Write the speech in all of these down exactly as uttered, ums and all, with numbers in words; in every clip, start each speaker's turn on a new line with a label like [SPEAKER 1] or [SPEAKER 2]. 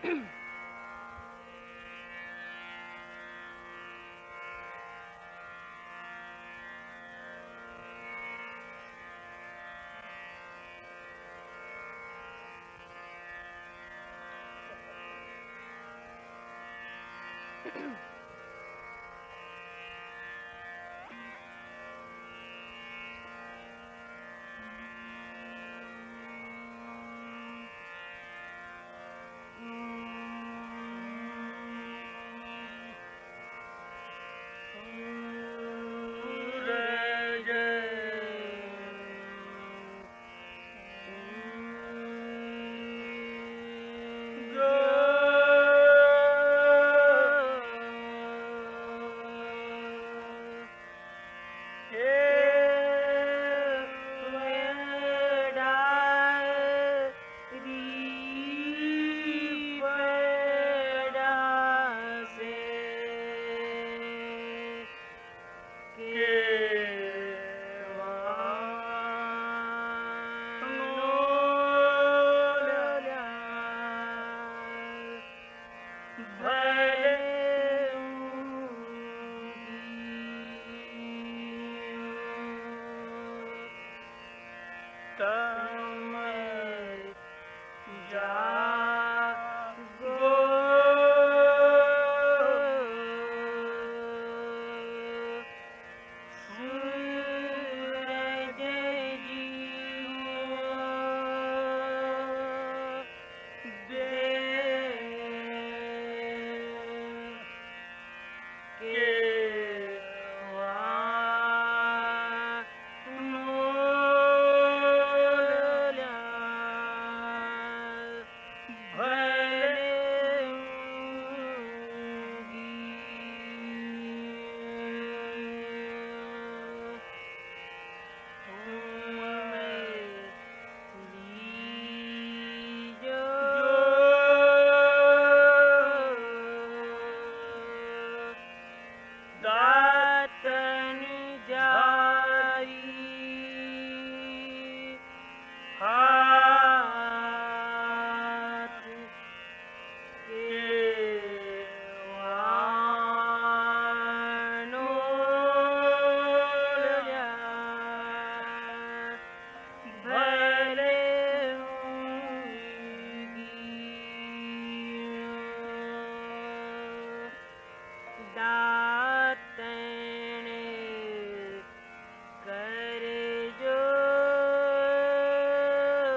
[SPEAKER 1] दातन कर जो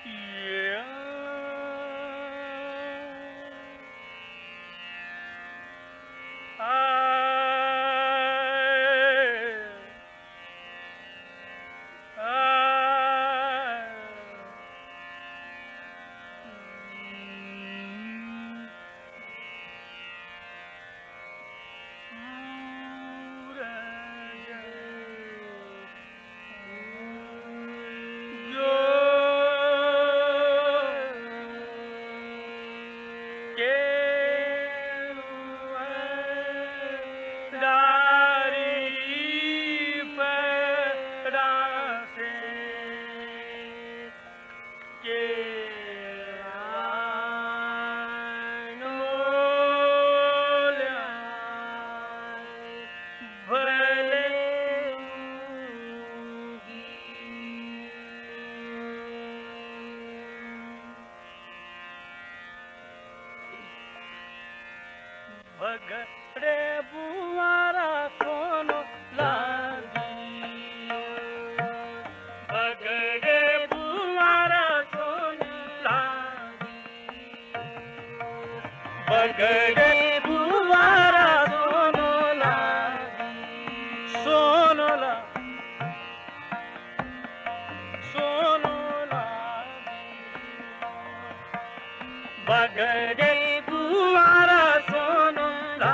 [SPEAKER 1] भगड़े बुआरा सोनो लागियो, भगड़े बुआरा सोनो लागियो, भगड़े बुआरा सोनो लागियो, सोनो ला सोनो लागियो, भगड़े बुआरा सोनो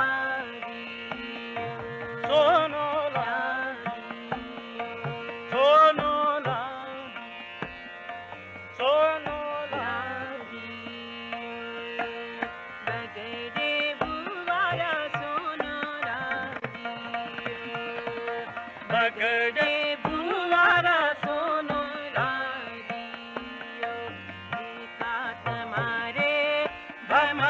[SPEAKER 1] सोनो सोनो सोनो
[SPEAKER 2] भगड़े बुआरा सोनो
[SPEAKER 1] भगड़े बुआरा सोनो
[SPEAKER 2] देखा तुम्हारे
[SPEAKER 1] भमा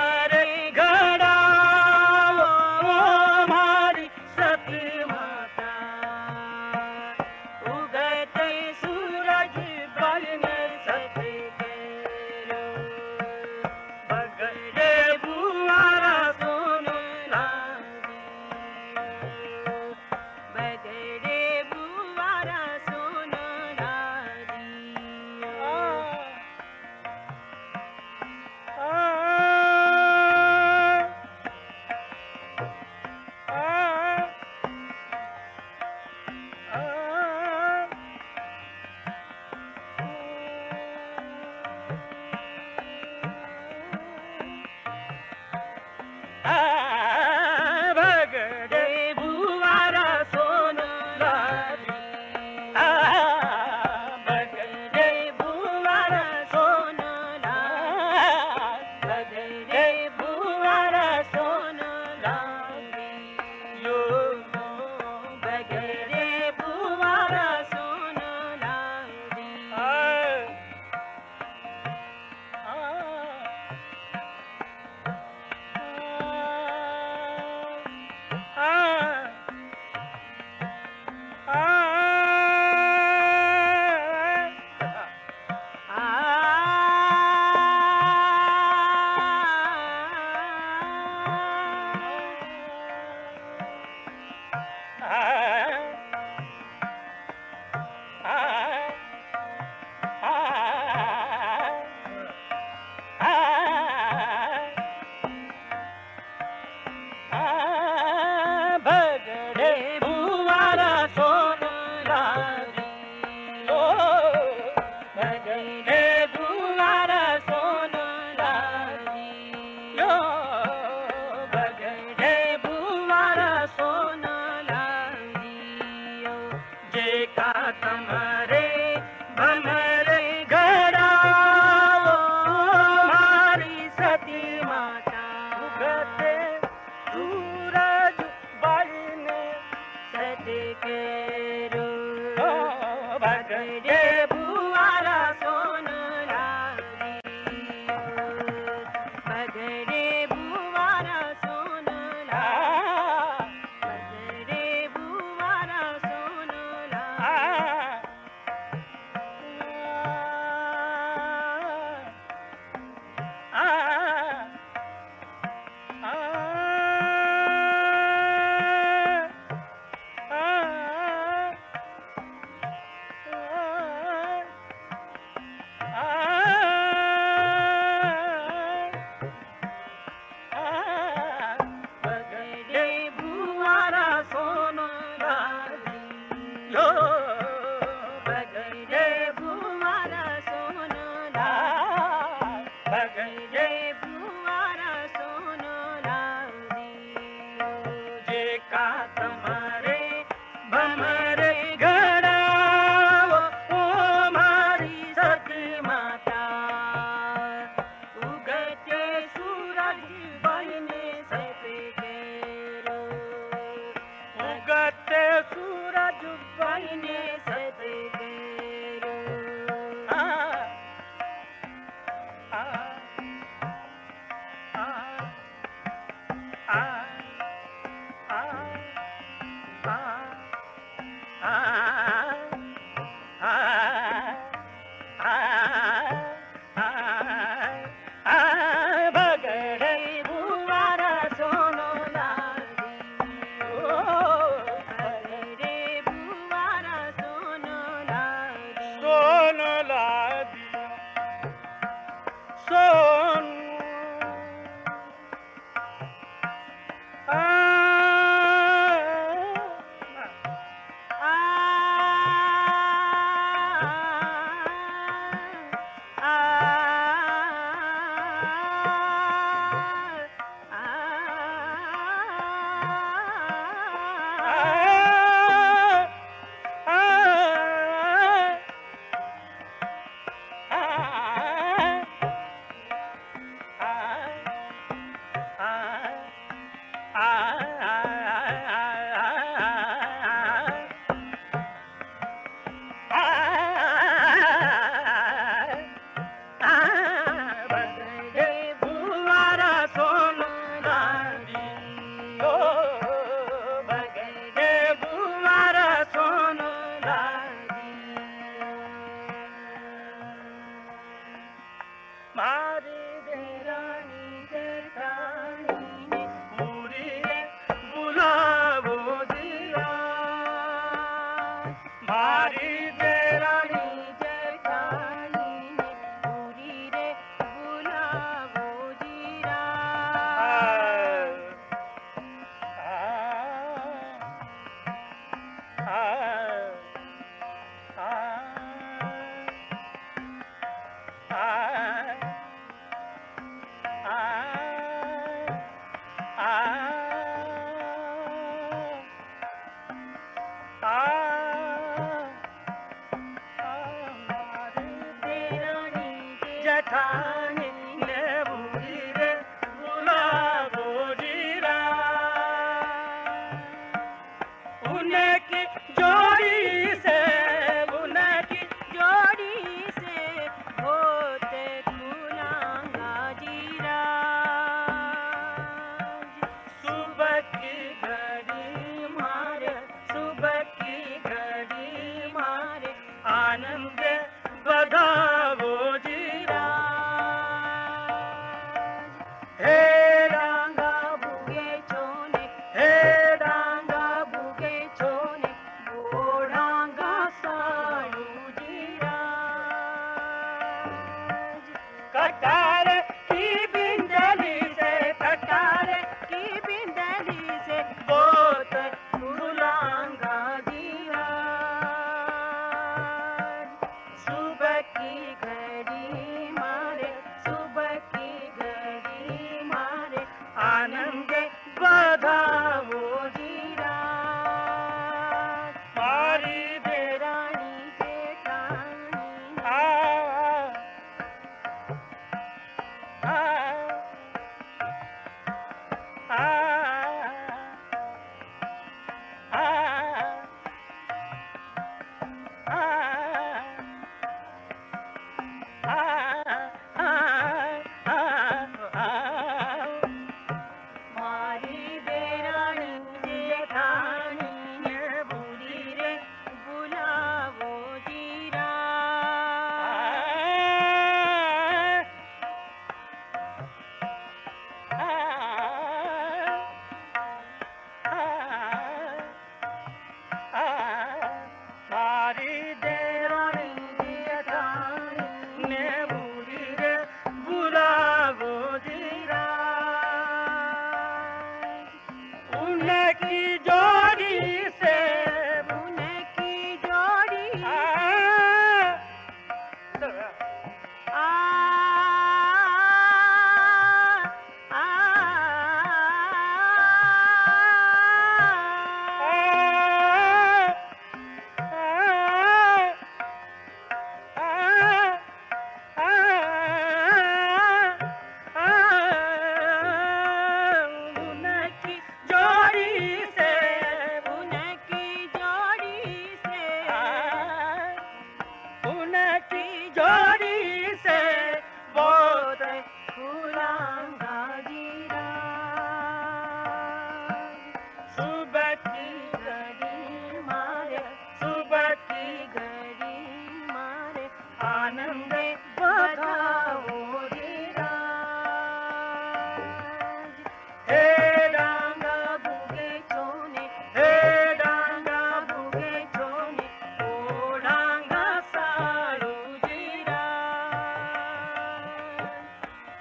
[SPEAKER 1] भगजे
[SPEAKER 2] बुआरा सोनो लादियो
[SPEAKER 1] जे का तुम्हारे भमरे घड़ाओ ओ मारी सती माता
[SPEAKER 2] उगते सूरज बहने से तेरो
[SPEAKER 1] उगते सूरज
[SPEAKER 2] बहने से तेरो
[SPEAKER 1] आ आ आ आ आ आ भगड़े बुआरा सोनो लादियो
[SPEAKER 2] रे बुआरा सोनो लादियो
[SPEAKER 1] सोनो लादियो सोनो आ
[SPEAKER 2] आ आ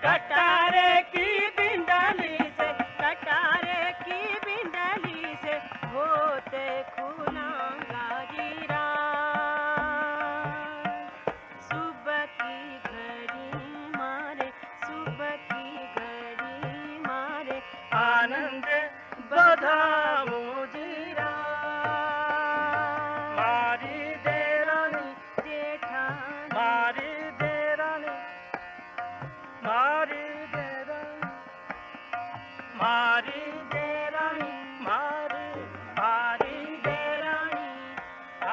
[SPEAKER 1] कटारे की बिंदली से,
[SPEAKER 2] कटारे की बिंदली से होते खुलांगा जीरा। सुबह की घड़ी मारे, सुबह की घड़ी मारे
[SPEAKER 1] आनंद बधाओ जीरा। मारी देरानी
[SPEAKER 2] जेठानी,
[SPEAKER 1] मारी देरानी मारी देरानी मारी देरानी मारी मारी देरानी आ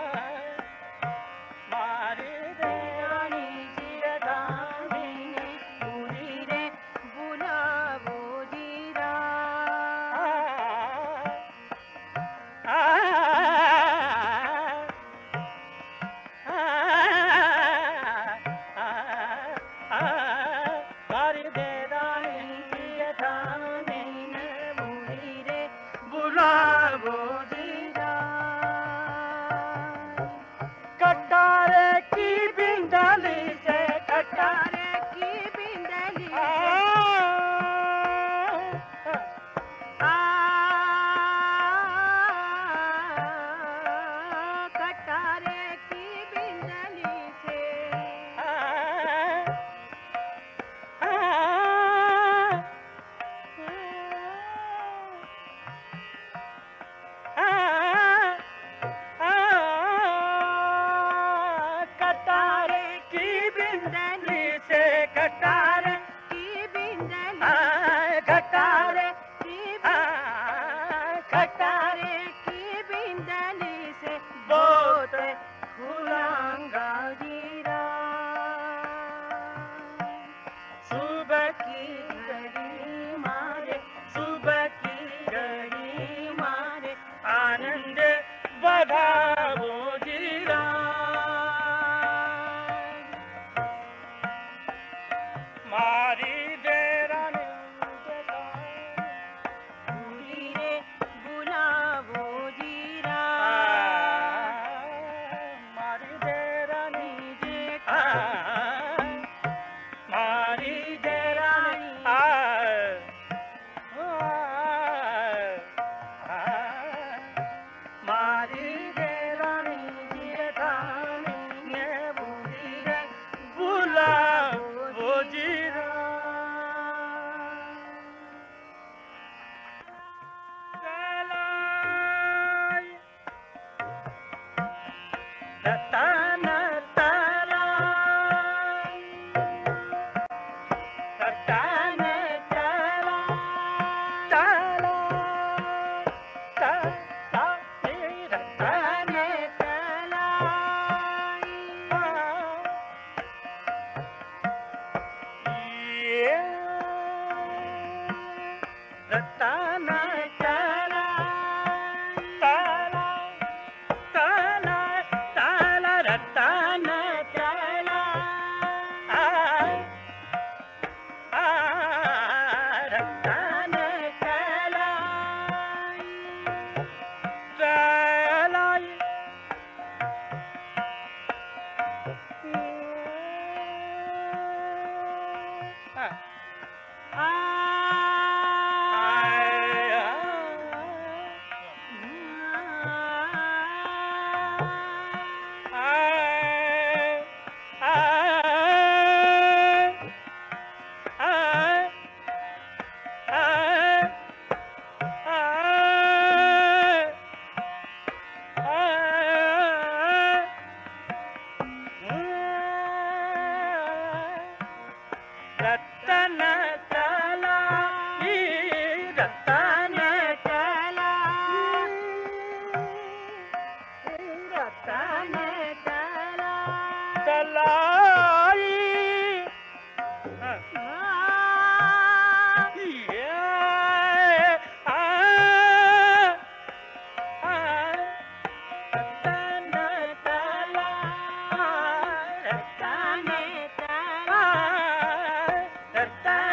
[SPEAKER 1] मारी देरानी
[SPEAKER 2] जेठानी ने बोली रे बुलावो जीरा।
[SPEAKER 1] आ मारी देरानी जेठानी ने
[SPEAKER 2] बोली रे
[SPEAKER 1] बुलावो जीरा। कटारे की बिंदली से, कटारे
[SPEAKER 2] कटारे की बिंदली
[SPEAKER 1] आ,
[SPEAKER 2] आ कटारे की बिंदली से
[SPEAKER 1] आ, आ, आ, आ, कटारे की बिंदली से, कटारे
[SPEAKER 2] की बिंदली
[SPEAKER 1] आ, कटारे
[SPEAKER 2] की
[SPEAKER 1] आ, कटारे
[SPEAKER 2] कटारे की बिंदली से
[SPEAKER 1] बहुत
[SPEAKER 2] खुलांगा जीरा।
[SPEAKER 1] सुबह
[SPEAKER 2] की
[SPEAKER 1] की
[SPEAKER 2] घड़ी मारे,
[SPEAKER 1] सुबह की
[SPEAKER 2] घड़ी मारे
[SPEAKER 1] आनंद बधाओ जीरा। मारी देरानी
[SPEAKER 2] बोली रे बुलावो जीरा।
[SPEAKER 1] मारी देरानी
[SPEAKER 2] जेठा
[SPEAKER 1] आ, मारी देरानी आ, आ, मारी देरानी जेठानी ने बोली रे बुलाओ जीरा। तलाई, रतन तलाई, रतन तलाई, तलाई, तलाई, रतन
[SPEAKER 2] तलाई
[SPEAKER 1] ये रतन तलाई, तलाई, तलाई, तलाई, रतन तलाई, आ, आ, रतन तलाई, तलाई, आ,
[SPEAKER 2] आ
[SPEAKER 1] रतन तलाई, रतन
[SPEAKER 2] तलाई,
[SPEAKER 1] रतन
[SPEAKER 2] तलाई
[SPEAKER 1] तलाई, ये, आ, आ, रतन तलाई, रतन तलाई, रतन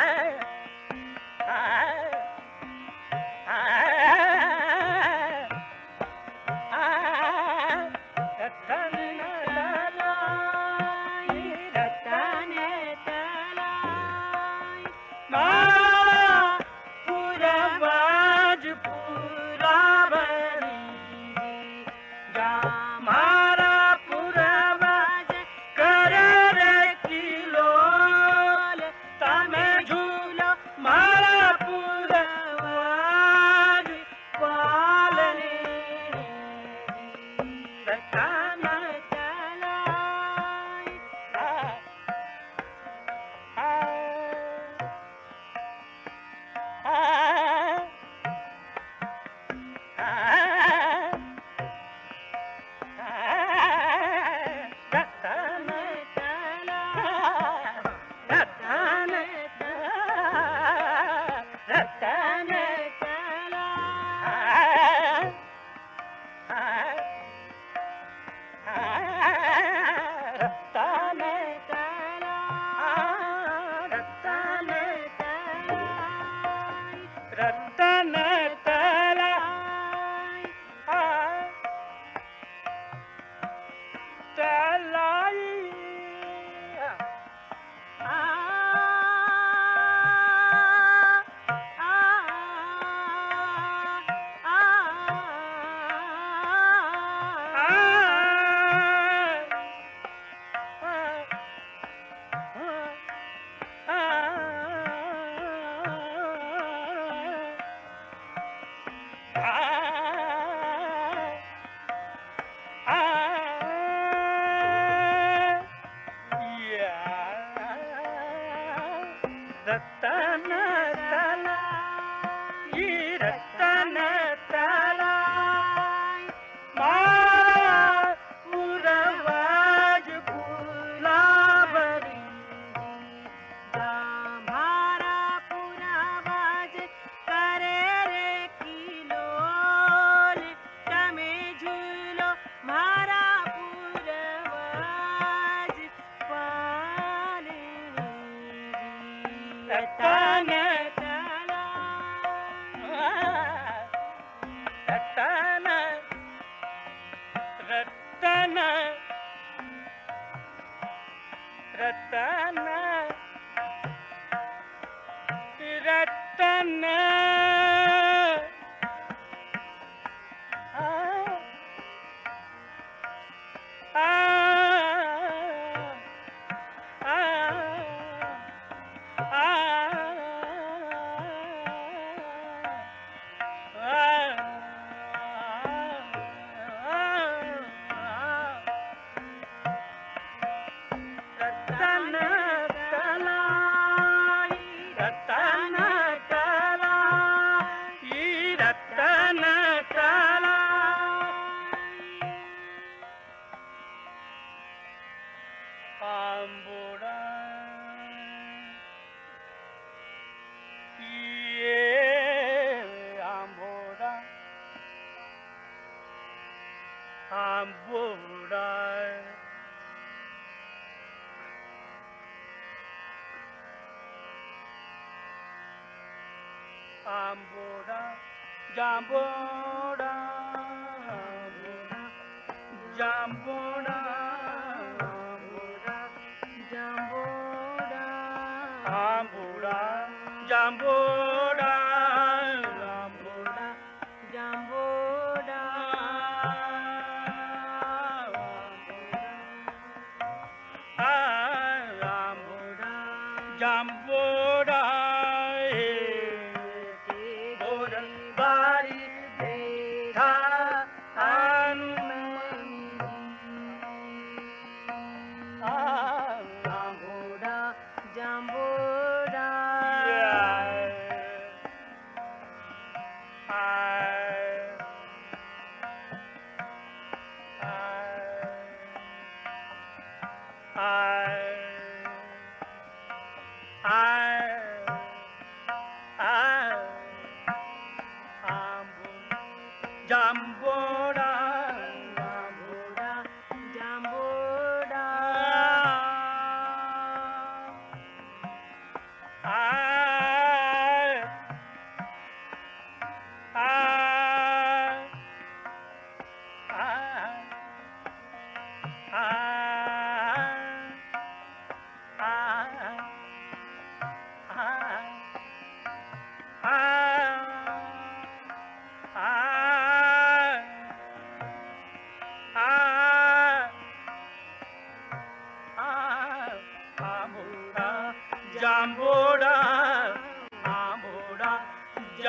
[SPEAKER 1] Yeah.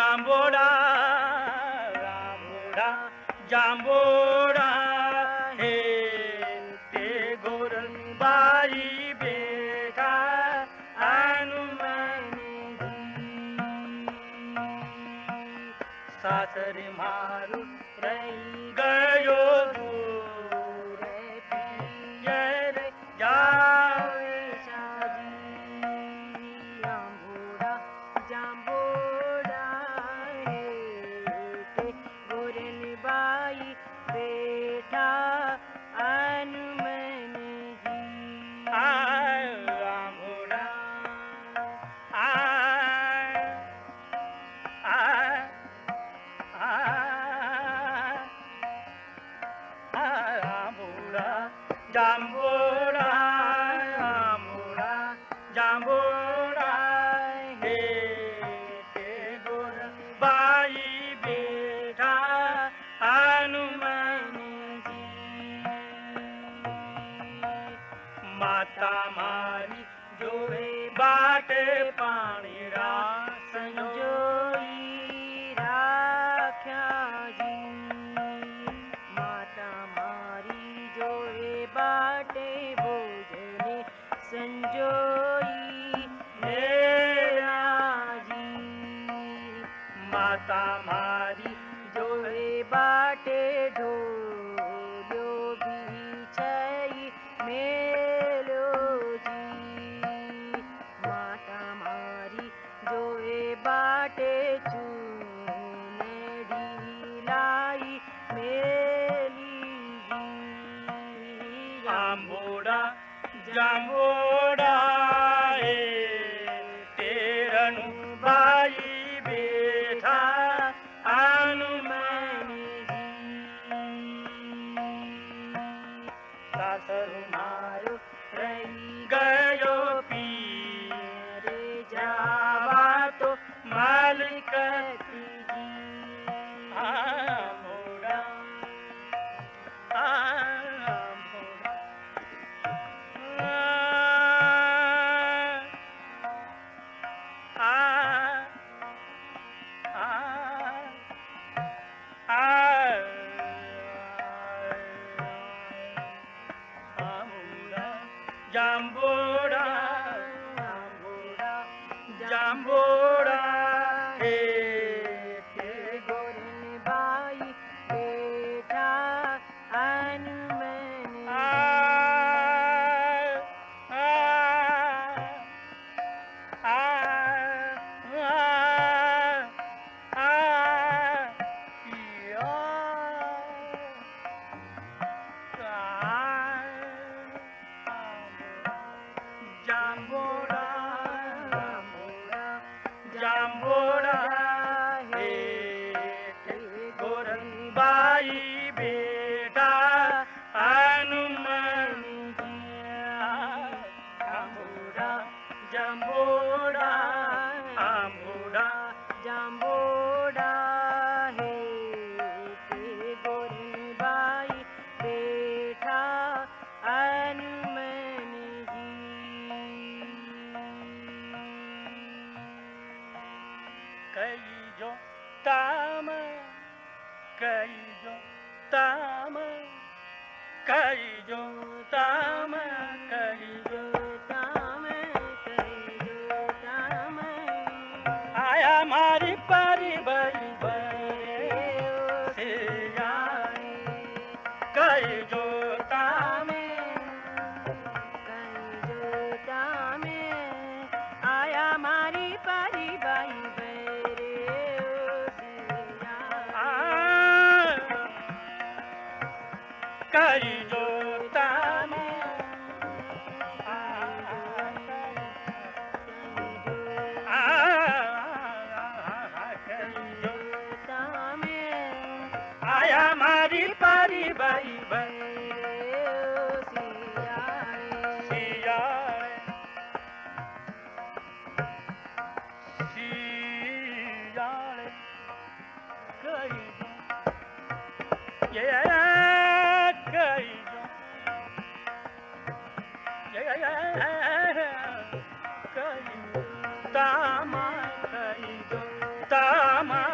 [SPEAKER 1] जांबोड़ा जांबोड़ा जांबोड़ा हे ते गोरन बाई बेटा हनुमान सासर मारू रही गयो दूर पियर जावे
[SPEAKER 2] जांबोड़ा जांबोड़ा हेते गोरन बाई बेटा हनुमान जी
[SPEAKER 1] आय जांबोड़ा आय आय जांबोड़ा जांबोड़ा जांबोड़ा हे ते गोर बाई बेटा हनुमान जी माता मारी जोए बाटे पानी रा
[SPEAKER 2] संजोई राख्या जी माता मारी जोए बाटे भोजने संजोई मेरा जी
[SPEAKER 1] माता मारी
[SPEAKER 2] जोए बाटे ढोलो बिछई मेलो जी माता मारी जोए बाटे चूनड़ी लाई मेली जी
[SPEAKER 1] जांबोड़ा जांबोड़ा हे तेरनु बाई बेटा हनुमान सासर मारो रही गयो पीर जावा तो मालिक
[SPEAKER 2] जी
[SPEAKER 1] जांबोड़ा जांबोड़ा आ आ आ जांबोड़ा
[SPEAKER 2] जांबोड़ा
[SPEAKER 1] जांबोड़ा हे ते
[SPEAKER 2] गोरन बाई बेटा हनुमान
[SPEAKER 1] आ आ आ आ या जांबोड़ा जांबोड़ा हे ते गोरन बाई बेटा हनुमान जी जांबोड़ा जांबोड़ा जांबोड़ा
[SPEAKER 2] जांबोड़ा हे ते गोरन बाई बेटा हनुमान जी
[SPEAKER 1] कई जो ताम कई जो ताम कई जो ताम कई जो
[SPEAKER 2] ताम कई जो ताम
[SPEAKER 1] आया मारी पारी बई
[SPEAKER 2] से जाने
[SPEAKER 1] कई जो ताम
[SPEAKER 2] कई जो ताम आया मारी पारी बाई बेरे से
[SPEAKER 1] आ
[SPEAKER 2] जाने
[SPEAKER 1] कई जो ताम आ कई जो आया मारी पारी बाई सियारे सियारे कई ये कई ये कई तामा कई तामा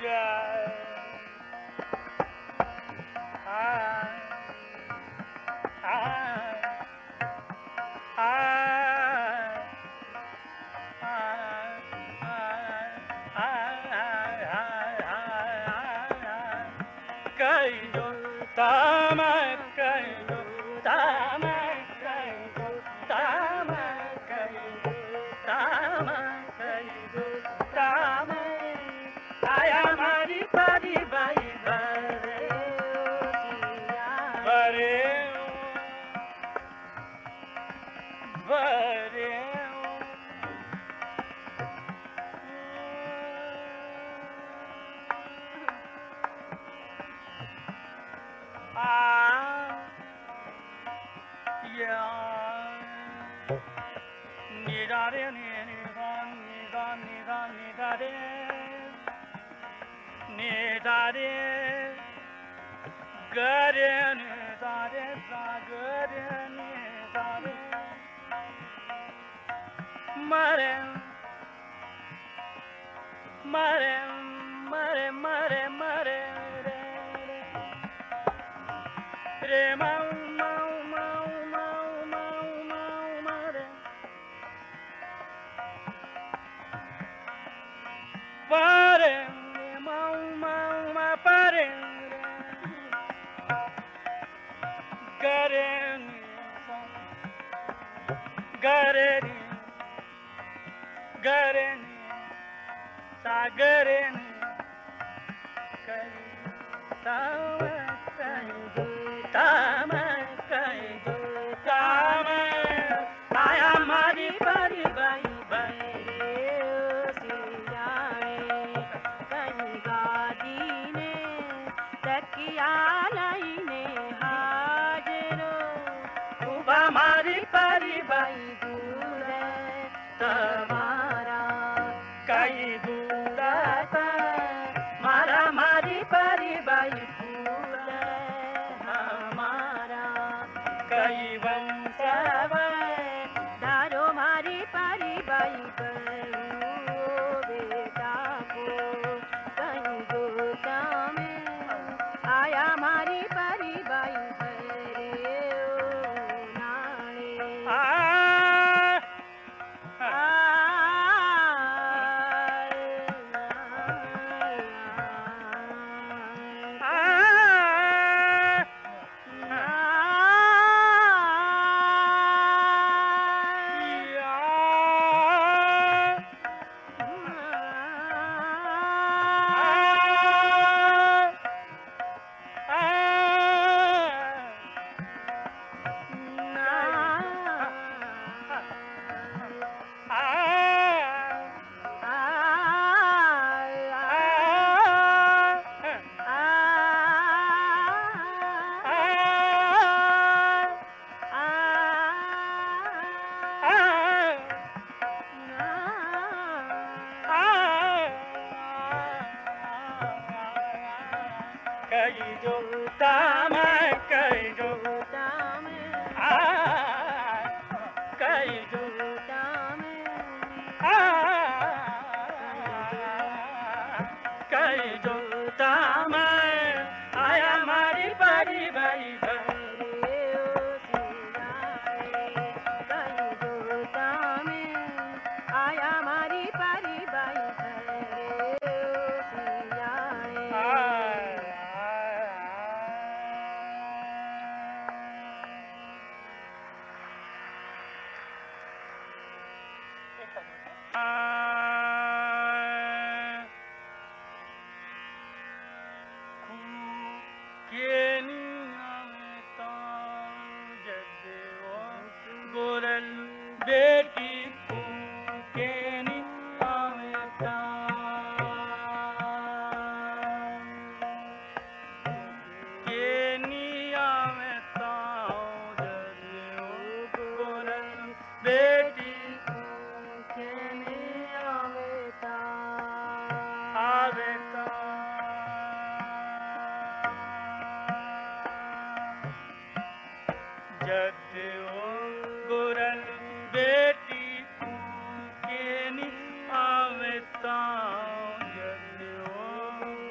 [SPEAKER 1] Jadeo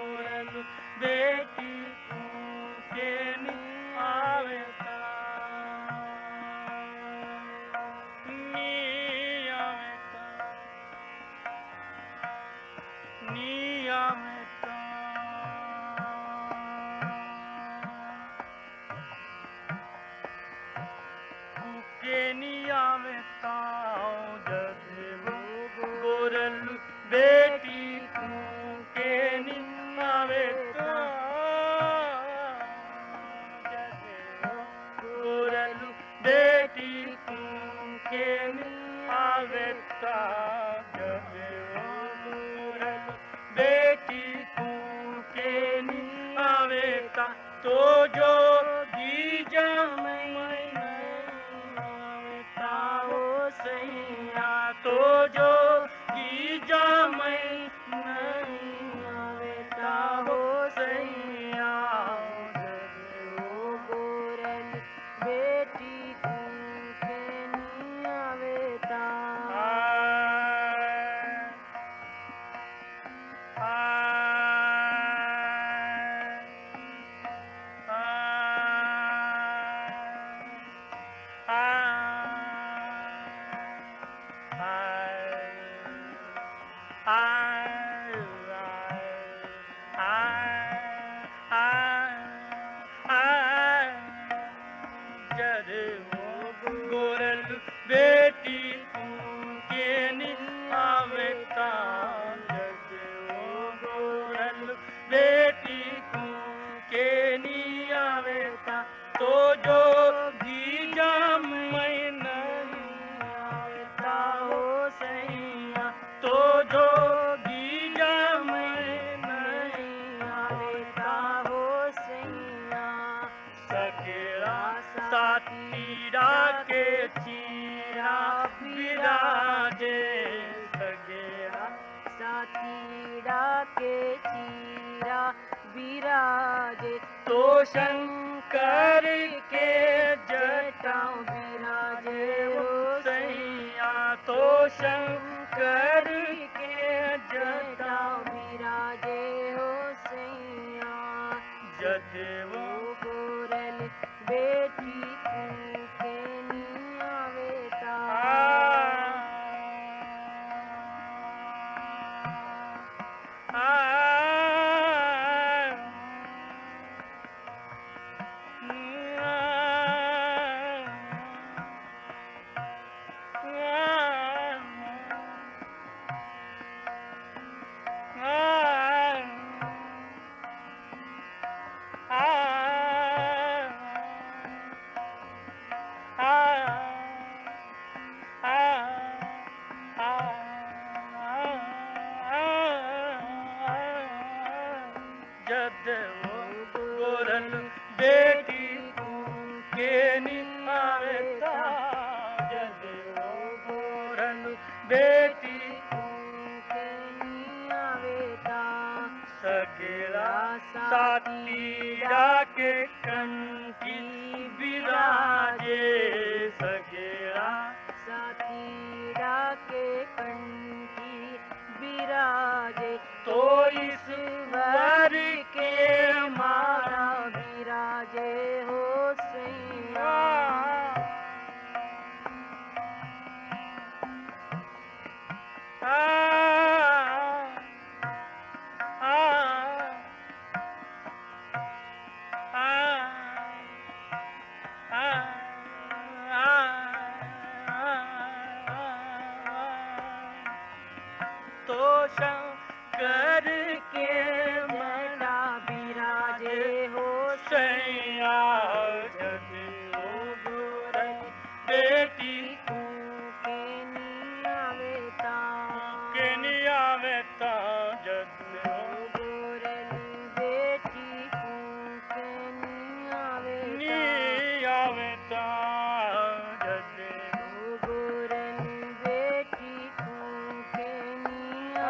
[SPEAKER 2] साथी डाके चीरा विराजे
[SPEAKER 1] तो शंकर के
[SPEAKER 2] जटाओं विराजे हो
[SPEAKER 1] सैया तो शंकर के जटा
[SPEAKER 2] जटाओं विराजे हो सैया
[SPEAKER 1] जदेवो
[SPEAKER 2] गोरल बेटी के निया बेटा
[SPEAKER 1] जदेवो गोरल बेटी के निभावेता जदेवो गोरल बेटी
[SPEAKER 2] के निया बेटा
[SPEAKER 1] सगेरा साथी डाके कंठी विराजे सगेरा
[SPEAKER 2] साथी डाके कंठी विराजे
[SPEAKER 1] तो इस वर के मारा
[SPEAKER 2] विराजे हो सैया
[SPEAKER 1] तो शंकर के
[SPEAKER 2] जटा विराजे हो
[SPEAKER 1] सैया जदेवो गोरल बेटी
[SPEAKER 2] के निया बेटा
[SPEAKER 1] के नियावेता जदेवो
[SPEAKER 2] गोरल बेटी के निया बेटा
[SPEAKER 1] नियावेता जदेवो
[SPEAKER 2] गोरल बेटी के निया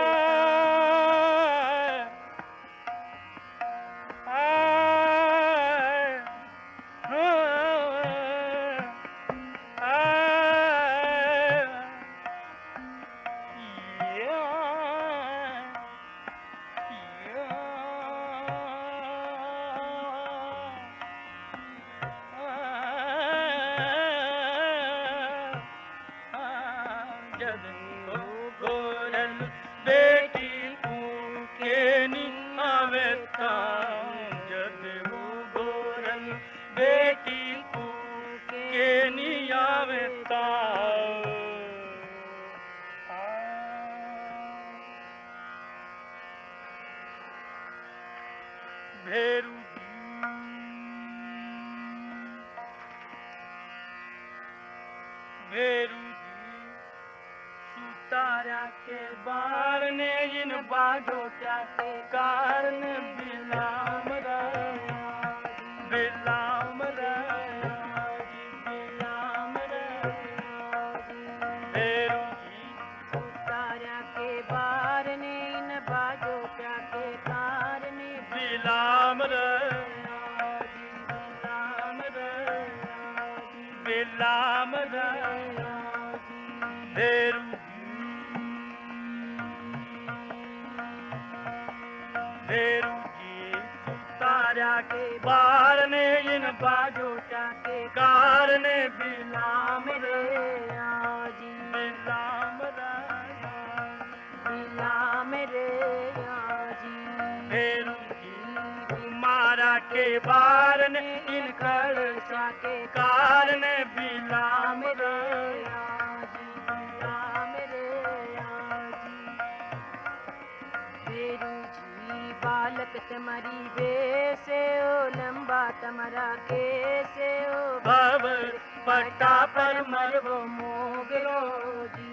[SPEAKER 1] जदेवो गोरल बेटी के निभावेता जदेवो गोरल बेटी के नियावेता भेरू भेरू सुतारा के बार ने इन बाजोटा के कारण बिलाम रहा बिलाम रहा बिलाम रहा भेरू
[SPEAKER 2] तारा के बार ने इन बाजो क्या के कार ने
[SPEAKER 1] बिलाम रहा
[SPEAKER 2] बिलाम
[SPEAKER 1] बिलाम रहा भेरू भेरू जी तारा के बार ने इन बाजोटा के कारण बिलाम
[SPEAKER 2] रे
[SPEAKER 1] रहा
[SPEAKER 2] आजी
[SPEAKER 1] बिलाम रहा
[SPEAKER 2] बिलाम रे आजी
[SPEAKER 1] भेरू जी कुमारा के बार ने इन खड़सा के कारण बिलाम
[SPEAKER 2] बिलाम रे
[SPEAKER 1] रहा
[SPEAKER 2] आजी बिलाम रे आजी भेरू जी बालक तुम्हारी बेसे ओ लंबा तुम्हारा कैसे ओ
[SPEAKER 1] भव पट्टा पर मरवो
[SPEAKER 2] मोगरो जी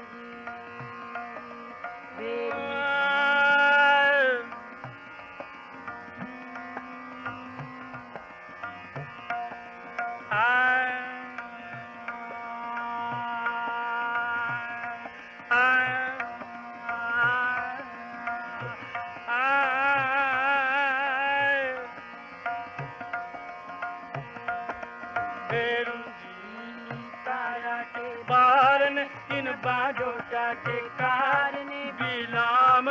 [SPEAKER 2] भेरू
[SPEAKER 1] आ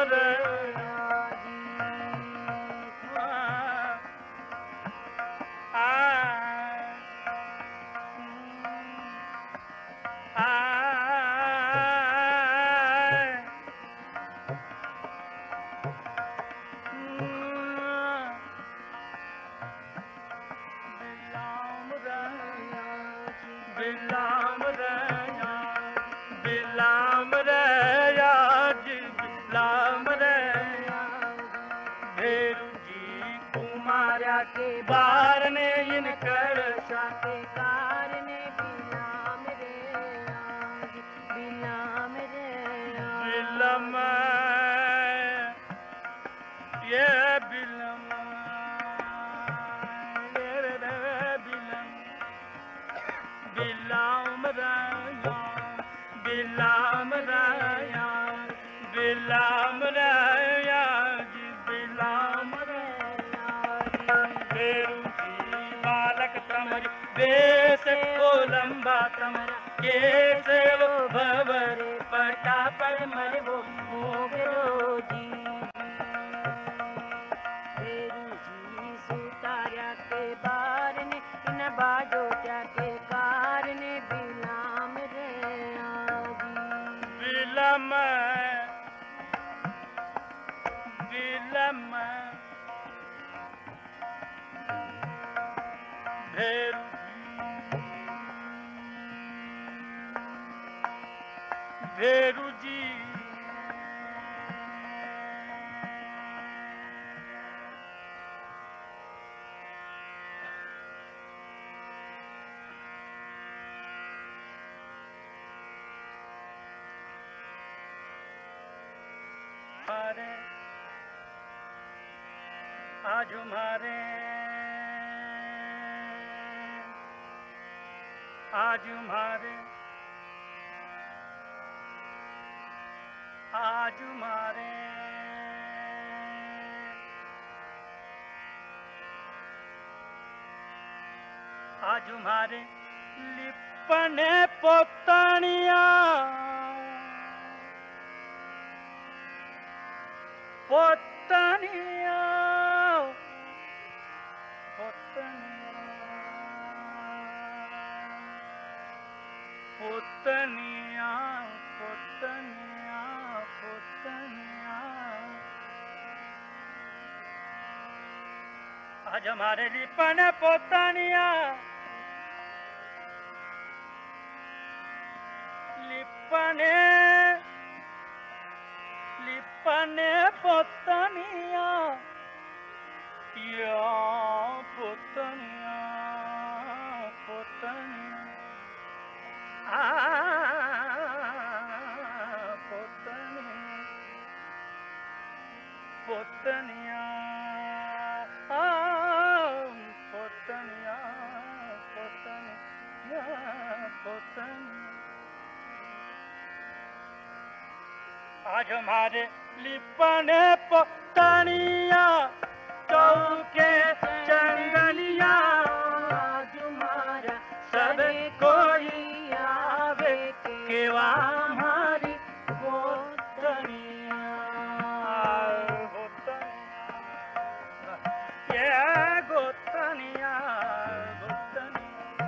[SPEAKER 1] के बार ने इन कलशा
[SPEAKER 2] के कारण बिलाम रे आज, बिलाम रे आज।
[SPEAKER 1] बिलम ये बिलम ये रे रे बिलम बिलाम राया बिलाम राया बिलाम राया जी बिलाम बालक तमर बेस को लंबा तमर केस वो भवर पटा पर मर वो
[SPEAKER 2] मोगरो जी फेरू जी सुतार्या के बार ने इन बाजो क्या के कारण बिलाम रे आजी।
[SPEAKER 1] बिलम बिलम भेरू भेरू जी मारे आज मारे आज मारे आज मारे आज मारे लिपने पोतानिया पोतानिया पोतनिया पोतनिया पोतनिया आज हमारे लिपन पोतनिया लिपने लिपने पोतनिया या पोतनिया पोतनिया आ पोतनिया पोतनिया आ पोतनिया पोतनिया पोतनिया आज हमारे लिपने पोतनिया चौके चंगलिया
[SPEAKER 2] आज हमारा
[SPEAKER 1] सब कोई आवे केवा हमारी गोतनिया गोतनिया ये गोतनिया गोतनिया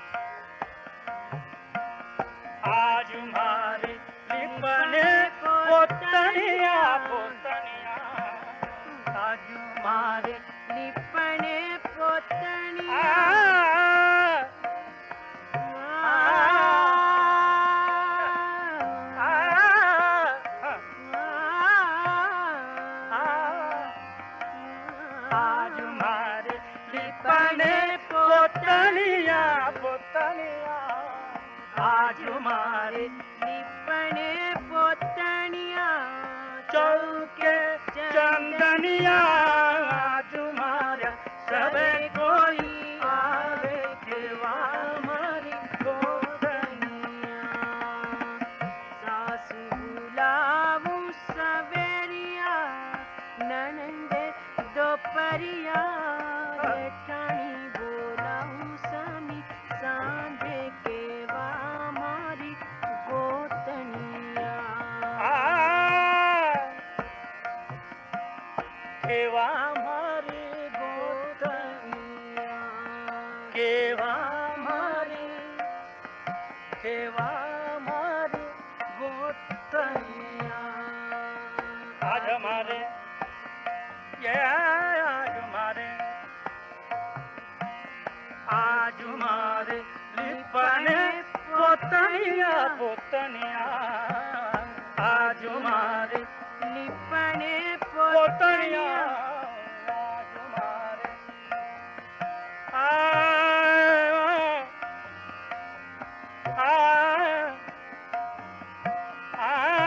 [SPEAKER 1] आज हमारे लिपने पोतनिया पोतनिया आज हमारे
[SPEAKER 2] लिपने पोतनिया
[SPEAKER 1] आज हमारे लिपने पोतनिया पोतनिया आज हमारे
[SPEAKER 2] लिपने पोतनिया
[SPEAKER 1] चौके चंदनिया आज हमारा सब कोई आवे केवा हमारी
[SPEAKER 2] गोतनिया सासु बुलाऊं सवेरिया ननंदे दोपहरिया जेठानी बोलाऊं सनी सांझे केवा हमारी गोतनिया।
[SPEAKER 1] केवा मारी गोतनिया केवा मारी केवा मारी गोतनिया आज हमारे ये आज हमारे आज हमारे लिपने पोतनिया पोतनिया आज हमारे
[SPEAKER 2] लिपने
[SPEAKER 1] पोतनिया
[SPEAKER 2] पोतनिया
[SPEAKER 1] आज हमारे आ आ आ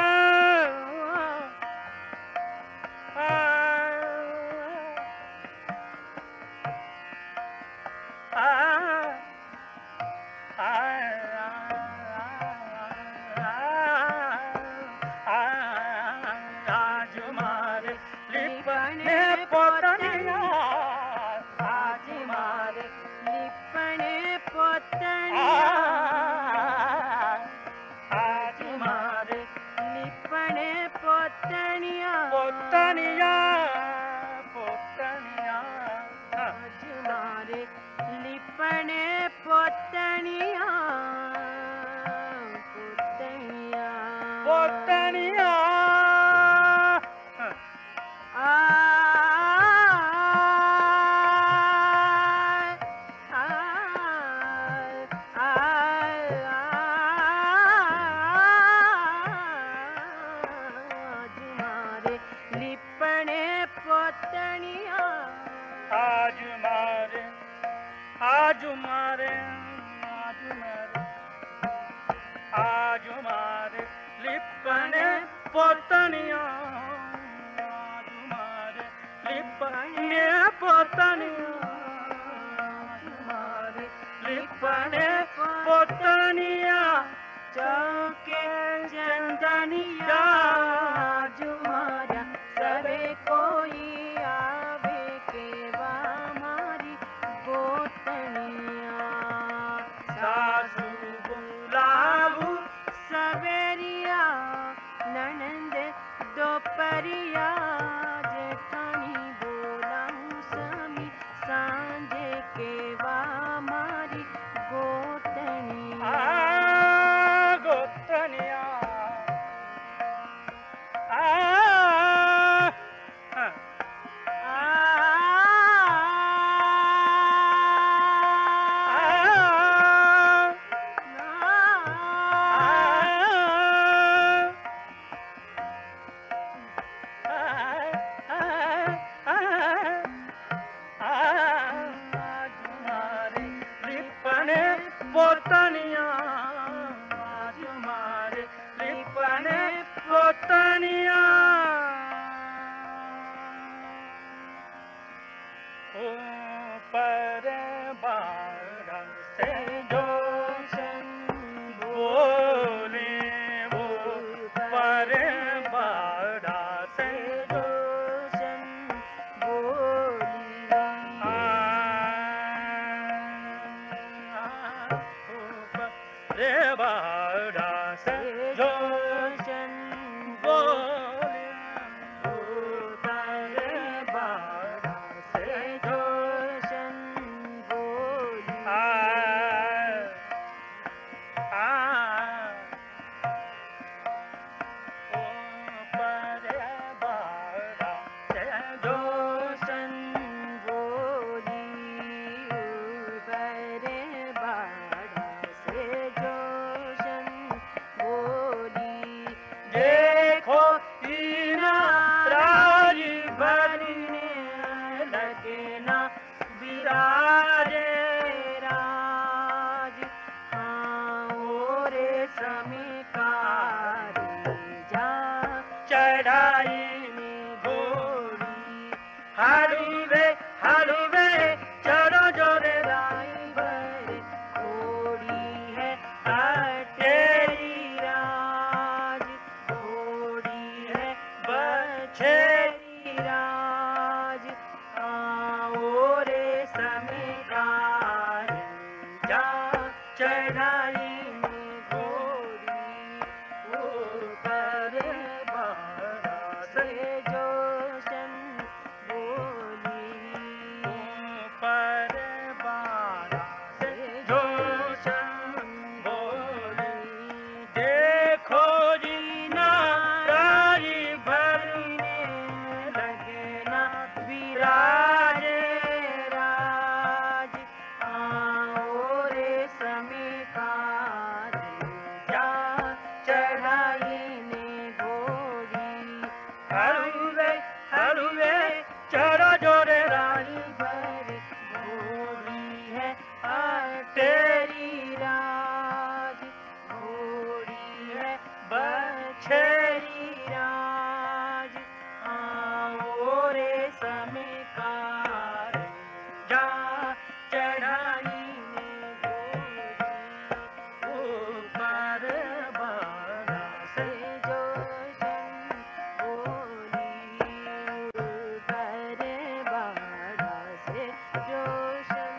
[SPEAKER 1] आज हमारे लिपने पोतनिया
[SPEAKER 2] आज मारे लिपने पोतनिया
[SPEAKER 1] आज हमारे
[SPEAKER 2] लिपने पोतनिया
[SPEAKER 1] पोतनिया पोतनिया
[SPEAKER 2] आज मारे लिपने पोतनिया पोतनिया
[SPEAKER 1] पोतनिया
[SPEAKER 2] आ आ आ जुमारे लिपने पोतनिया
[SPEAKER 1] आज मारे आज मारे आज मारे आज मारे लिपने पोतनिया आज मारे लिपने पोतनिया आज मारे लिपने पोतनिया
[SPEAKER 2] चौके चंदनिया जुमारा सबे कोई आवे केवा मारी गोतनिया
[SPEAKER 1] सासू बुलाऊ
[SPEAKER 2] सवेरिया ननंद दोपहरिया जेठानी बोलाऊं समी सांझे केवा मारी गोतनिया
[SPEAKER 1] आ गोतनिया आ पोतनिया आज हमारे लिपने पोतनिया ऊपर बारह से जोशन बोले वो पर बारह से
[SPEAKER 2] जोशन बोली
[SPEAKER 1] रे बाड़ा से जोशन बोले रे बाड़ा से
[SPEAKER 2] जोशन बोली
[SPEAKER 1] आ आ ओ पर बाड़ा से जोशन
[SPEAKER 2] बोली बरे बाड़ा से जोशन बोली
[SPEAKER 1] देखो इना राजी भरने लगे ना विराजे
[SPEAKER 2] राज हाँ ओरे समय कारी जा
[SPEAKER 1] चढ़ाई
[SPEAKER 2] घोड़ी
[SPEAKER 1] हलवे हलवे चलो जोरे
[SPEAKER 2] राई भरे घोड़ी है
[SPEAKER 1] तेरी
[SPEAKER 2] राज घोड़ी है
[SPEAKER 1] बछे
[SPEAKER 2] बछेरी राज आओ रे समय कारी जा चढ़ाई में घोड़ी ऊपर बाड़ा से जोशन समिकार जा चढ़ाई ने घोड़ी ऊपर बाड़ा से जोशन बोली ऊपर बाड़ा से जोशन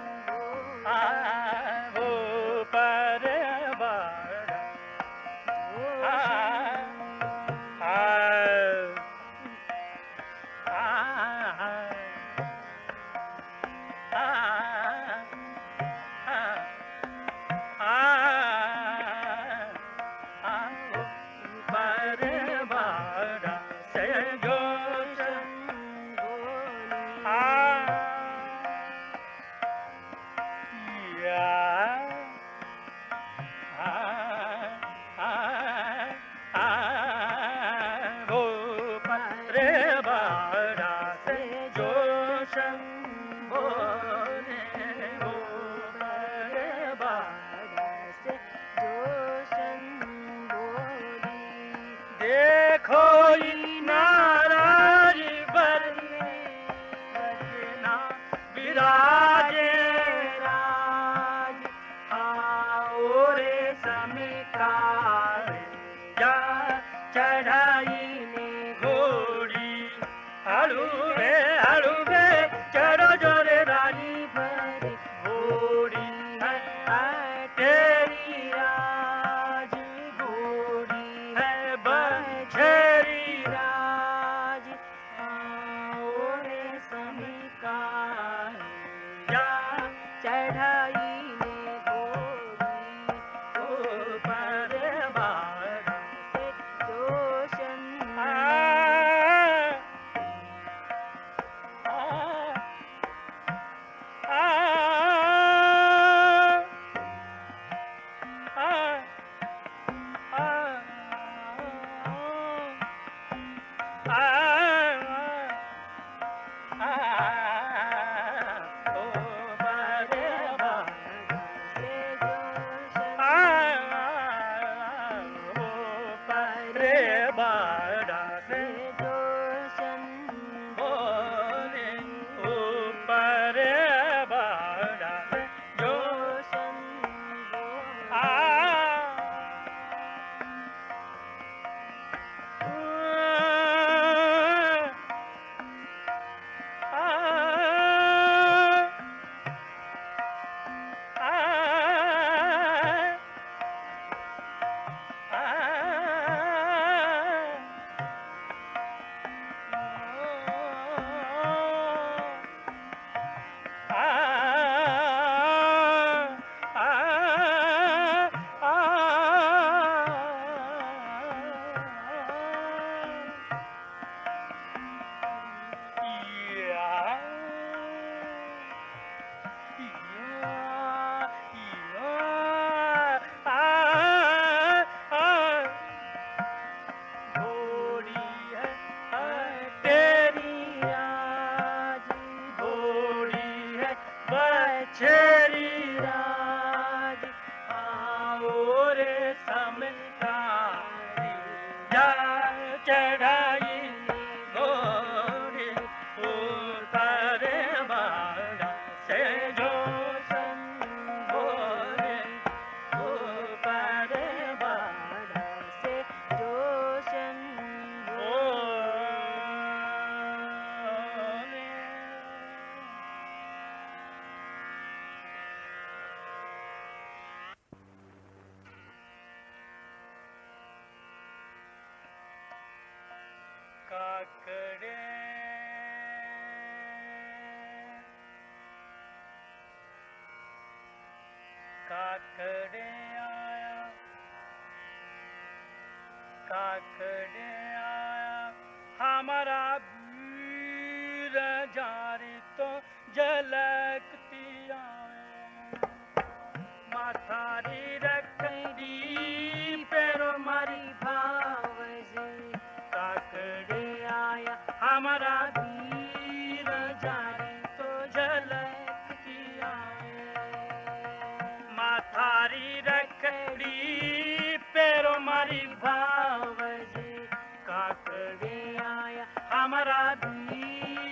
[SPEAKER 1] काकड़े काकड़े आया काकड़े आया हमारा वीर जारी तो झलकती आया माथारी रखड़ी पैरों मारी भाव से काकड़े आया हमारा वीर जारी तो झलकती आया माथारी रखड़ी पैरों मारी भाव से काकड़े आया हमारा वीर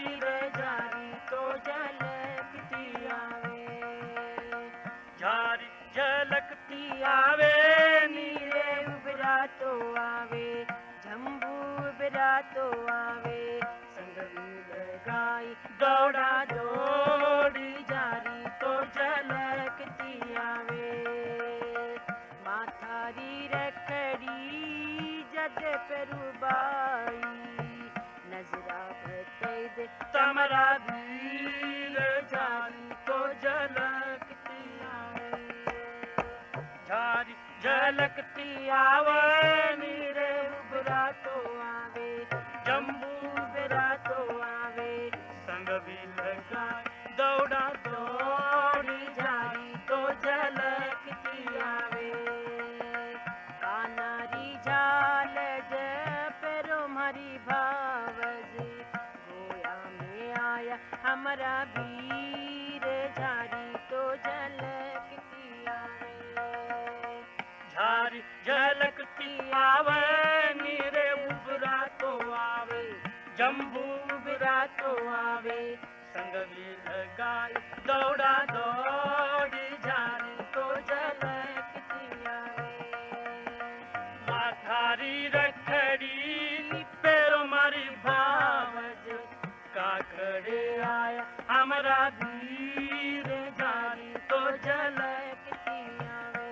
[SPEAKER 2] बिरातो आवे संग लगाई दौड़ा दौड़ी जारी तो झलकती आवे माथारी रखड़ी जद पेरुबाई नजरा बतई दे तमरा वीर जारी तो झलकती आवे झारी झलकती आवे नीरे उबरा तो आवे जम्बू बिरा तो आवे संग भी लगाई दौड़ा दौड़ी जारी तो झलकती आवे कानारी झाल पेरो मारी भावज गोया में आया हमारा वीर झारी तो झलकती आवे झारी झलकती आवे नीरे उबरा तो आवे जम्बू बिरा तो आवे संग भी लगाई दौड़ा दौड़ी जारी तो झलकती आवे माथारी रखड़ी पेरो मारी भावज काकड़े आया हमारा वीर जारी तो झलकती आवे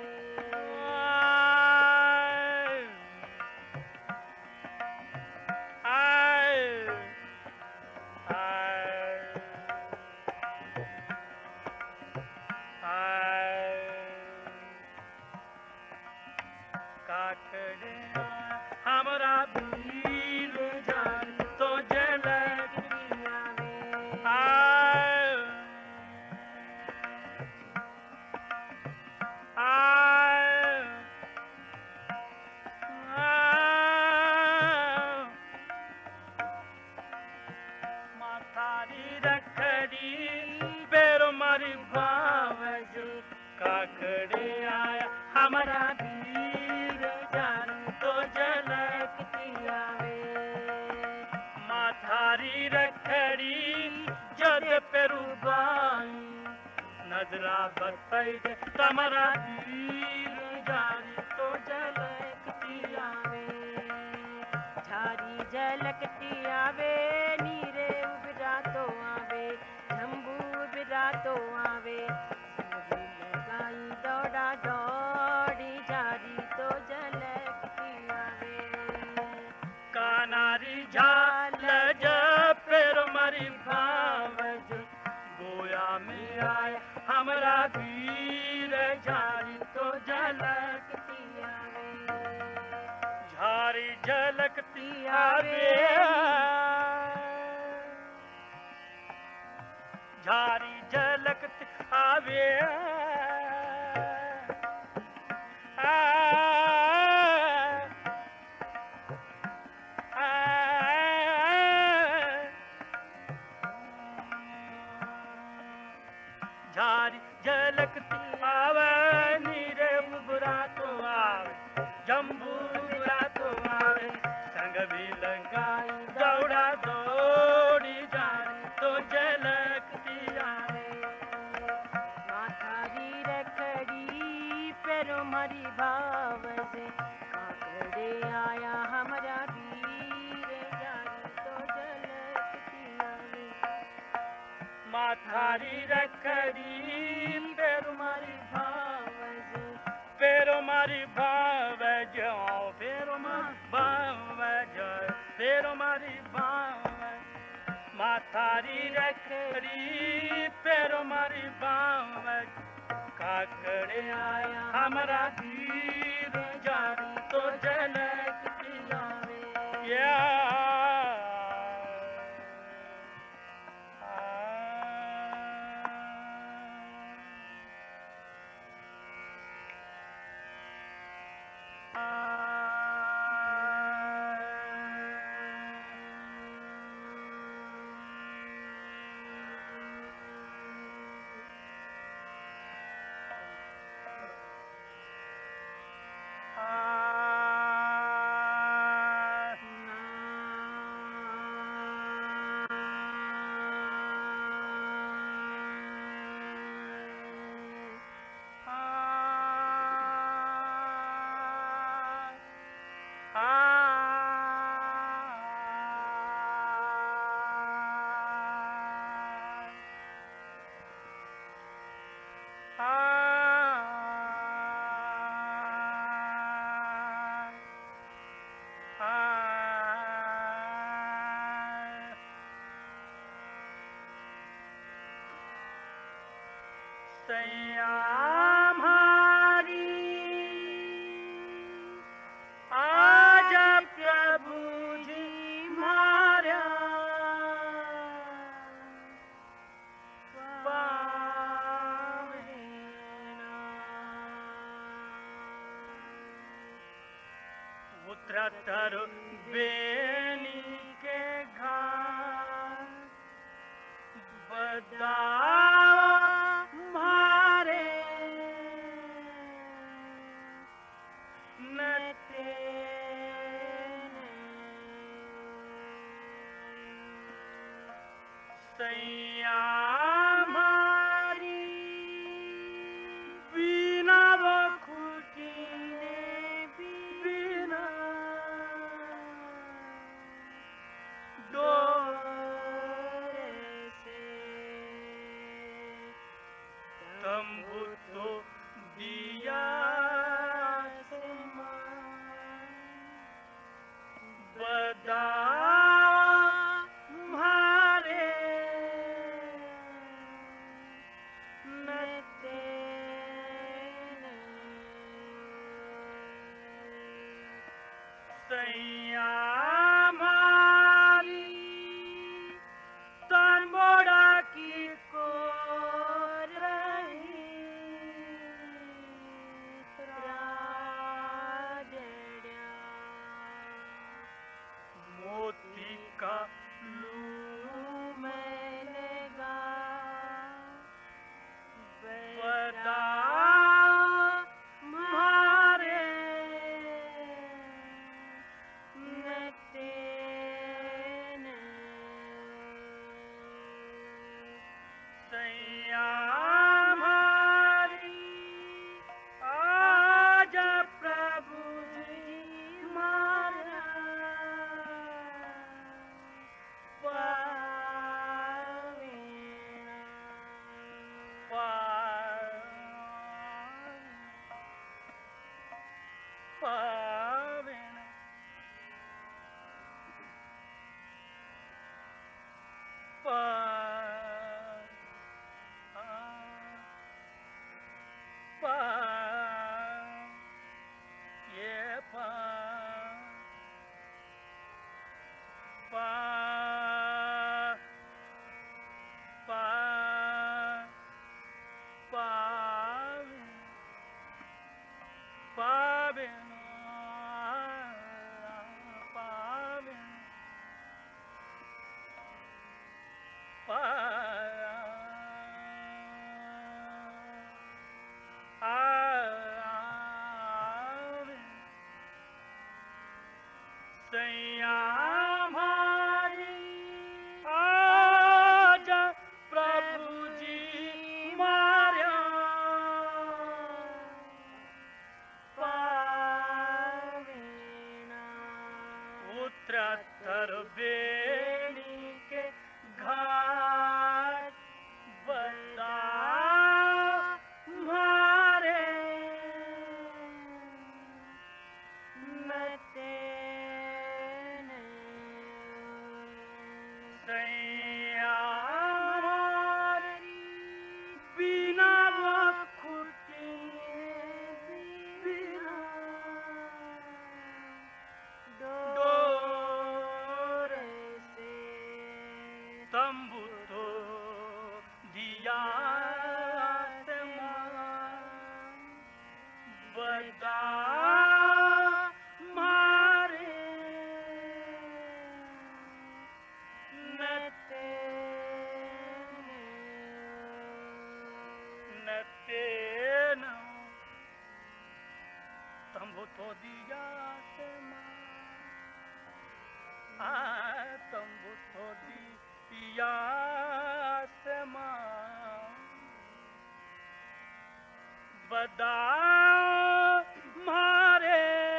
[SPEAKER 2] हमारा वीर जान तो झलकती आवे आय आय माथारी रखड़ी पेरो मारी भावज काकड़े आया हमारा वीर जान तो झलकती आवे माथारी रखड़ी जद पेरुबाई नजरा बतई दे तमरा वीर जान तो झलकती आवे झारी झलकती आवे नीरे उबरा तो आवे जम्बू बिरा तो आवे लगाई दौड़ा दौड़ी जारी तो झलकती आवे कानारी झाल पेरो मारी भावज गोया में आया हमारा वीर जारी तो झलकती आवे झारी झलकती आवे झारी झलकती आवे झारी झलकती आवे नीरे उबरा तो आवे जम्बू बिरा तो आवे संग भी लगाई दौड़ा दौड़ी जारी तो झलकती आवे माथारी रखड़ी पेरो मारी भावज काकड़े आया हमारा वीर जारी तो झलकती आवे माथारी रखड़ी पेरो मारी भावज पेरो मारी भावज पेरो मारी भावज पेरो मारी भावज माथारी रखड़ी पेरो मारी भावज काकड़े आया हमारा वीर जारी तो झलकती आवे या आ
[SPEAKER 1] सैया मारी आजा प्रभु जी मारा उतरतर बेनी के घाट बदा मारे नते सैया मारी बिना वो खुटी ने बिना डोरे से तंबू तो दिया से बदा मारे नते सैया मारी तंबोड़ा की को रही मोती का लू मैंने गा बदा मारे नते सैया मारी आजा प्रभु जी मारा सैया मारी आजा प्रभु जी मारा पावेना उतरतर बेनी के घाट बदा मारे नते सैया मारी बिना वो खुटी बिना डोरे से तंबू तो दिया से बदा मारे नते नते न तंबू तो दिया से आ तंबू तो दिया से बदा मारे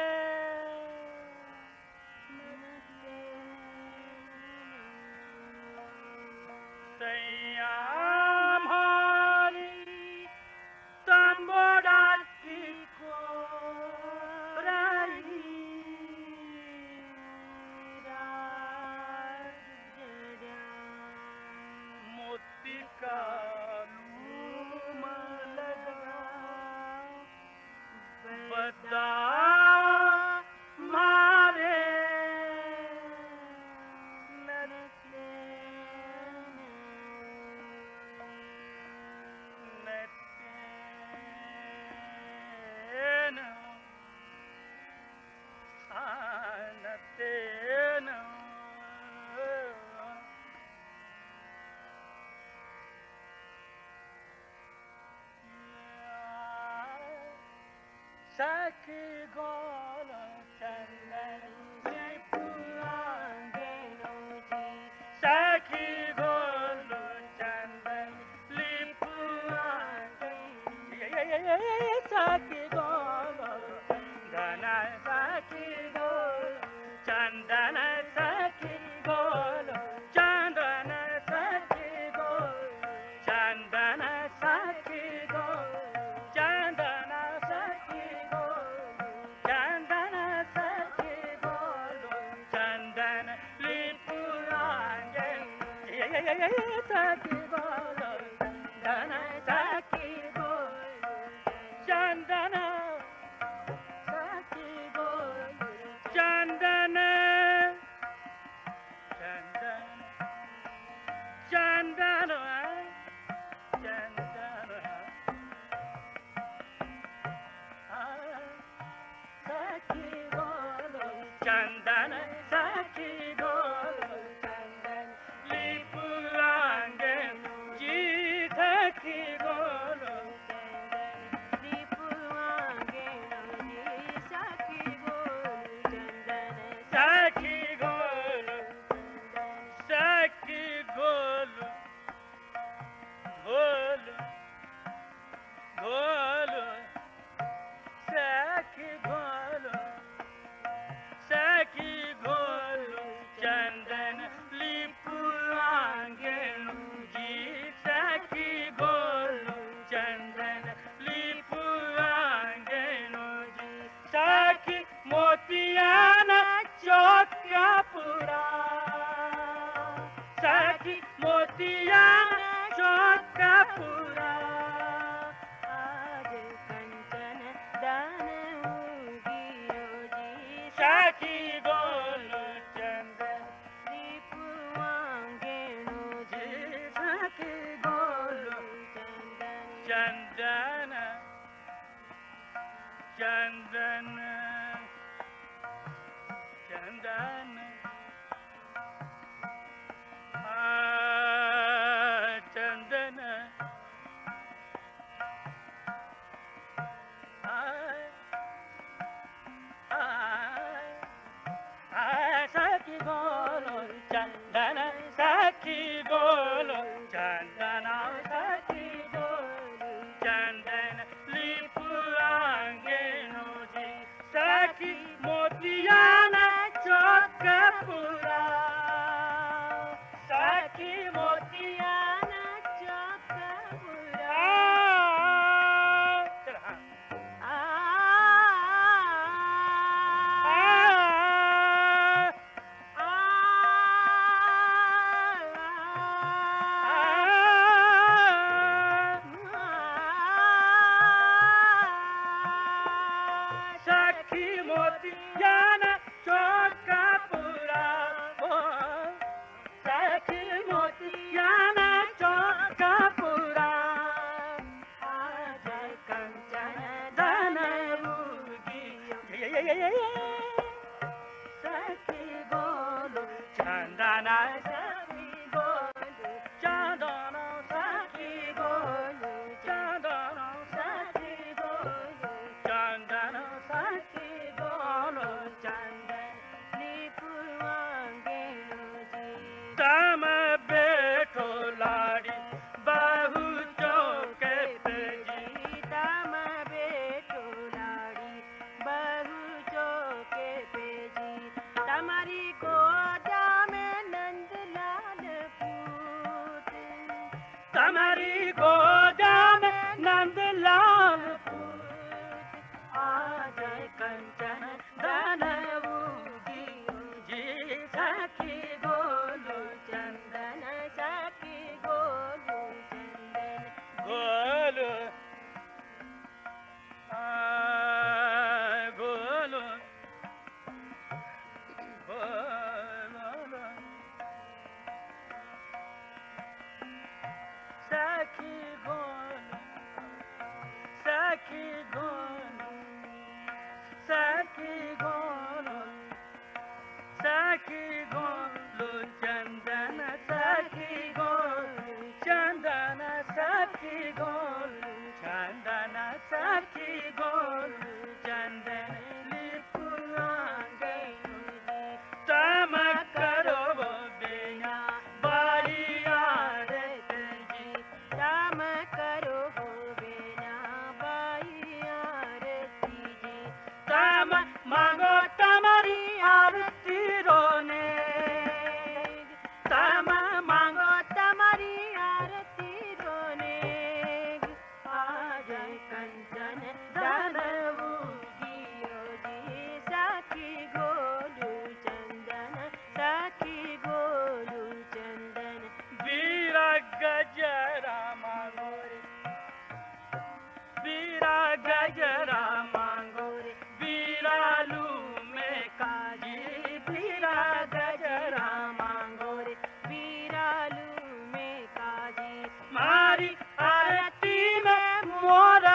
[SPEAKER 1] सैया मारी तंबोड़ा की को रही मोती का लूमा दा मारे नरते नतेन आनतेन Saki golo chandan lipuangenoji Saki golo chandan lipuangenoji Saki golo dana saki golo chandana saki golo chandana saki golo chandana saki golo chandana saki Chandana saki golo, chandana lipurange. Saki golo, chandana saki golo, chandana saki golo, chandana, chandana, chandana, chandana. Saki golo, chandana, saki golo, chandana, lipurange, ji saki golo,
[SPEAKER 2] lipuange ji saki golo chandana
[SPEAKER 1] saki golo, saki golo, golo, golo, saki golo. Saki golo chandana lipuangenu ji Saki golo chandana lipuangenu ji Saki motiana chokapura Saki motiana chokapura
[SPEAKER 2] आज कंचन दान उगियो जी
[SPEAKER 1] Saki golo chandana
[SPEAKER 2] lipuangeno ji
[SPEAKER 1] Saki golo
[SPEAKER 2] chandana
[SPEAKER 1] Chandana, Chandana, Chandana, ah, Chandana, ah, ah, ah, Saki golo, Chandana, Saki golo, Chandana, Saki golo, Chandana, lipuangeno ji Saki motiana chokapura Saki motiana
[SPEAKER 2] chokapura
[SPEAKER 1] chala
[SPEAKER 2] आ
[SPEAKER 1] ah
[SPEAKER 2] आ
[SPEAKER 1] Saki motiana chokapura Saki motiana chokapura
[SPEAKER 2] आज कंचन
[SPEAKER 1] dana ugiyo
[SPEAKER 2] सखी गोलो
[SPEAKER 1] chandana
[SPEAKER 2] सखी गोलो
[SPEAKER 1] chandana
[SPEAKER 2] सखी गोलो
[SPEAKER 1] chandana
[SPEAKER 2] सखी गोलो
[SPEAKER 1] chandana
[SPEAKER 2] सखी गोलो चंदन लिपुआंगेनो जी
[SPEAKER 1] tama beto ladi bahu choke peji
[SPEAKER 2] सीताम बेटो लाड़ी बहु चौके पे जी तमारी गोदा में नंदलाल पूत
[SPEAKER 1] tamari goda mein nandlal
[SPEAKER 2] आ जाए कंचन दानवूगी
[SPEAKER 1] ji
[SPEAKER 2] सखी गोलू चंदन सखी गोलू चंदन
[SPEAKER 1] golo ah सखी गोलू सखी गोलू सखी गोलू चंदन सखी गोलू चंदन सखी गोलू चंदन सखी गोलू चंदन लिपुआंगे तम करो बिना बाई आरत जी
[SPEAKER 2] तम करो बिना बाई आरती जी
[SPEAKER 1] तम मांगो तमरी आरती रोने तम मांगो
[SPEAKER 2] तमरी आरती रोने आज कंचन दानवू गियो जी सखी गोलू चंदन सखी गोलू चंदन
[SPEAKER 1] वीरा गजरा मांगो रे वीरा गजरा मांगो रे वीरालू में काजी वीरा गजरा मांगो रे
[SPEAKER 2] वीरालू में काजी
[SPEAKER 1] मारी आरती में मोर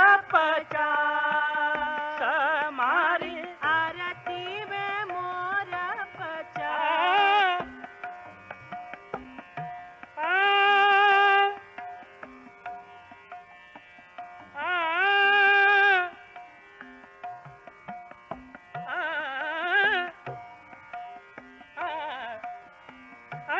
[SPEAKER 1] पचास मारी
[SPEAKER 2] आरती में मोर पचा
[SPEAKER 1] आ, आ, आ, आ, आ,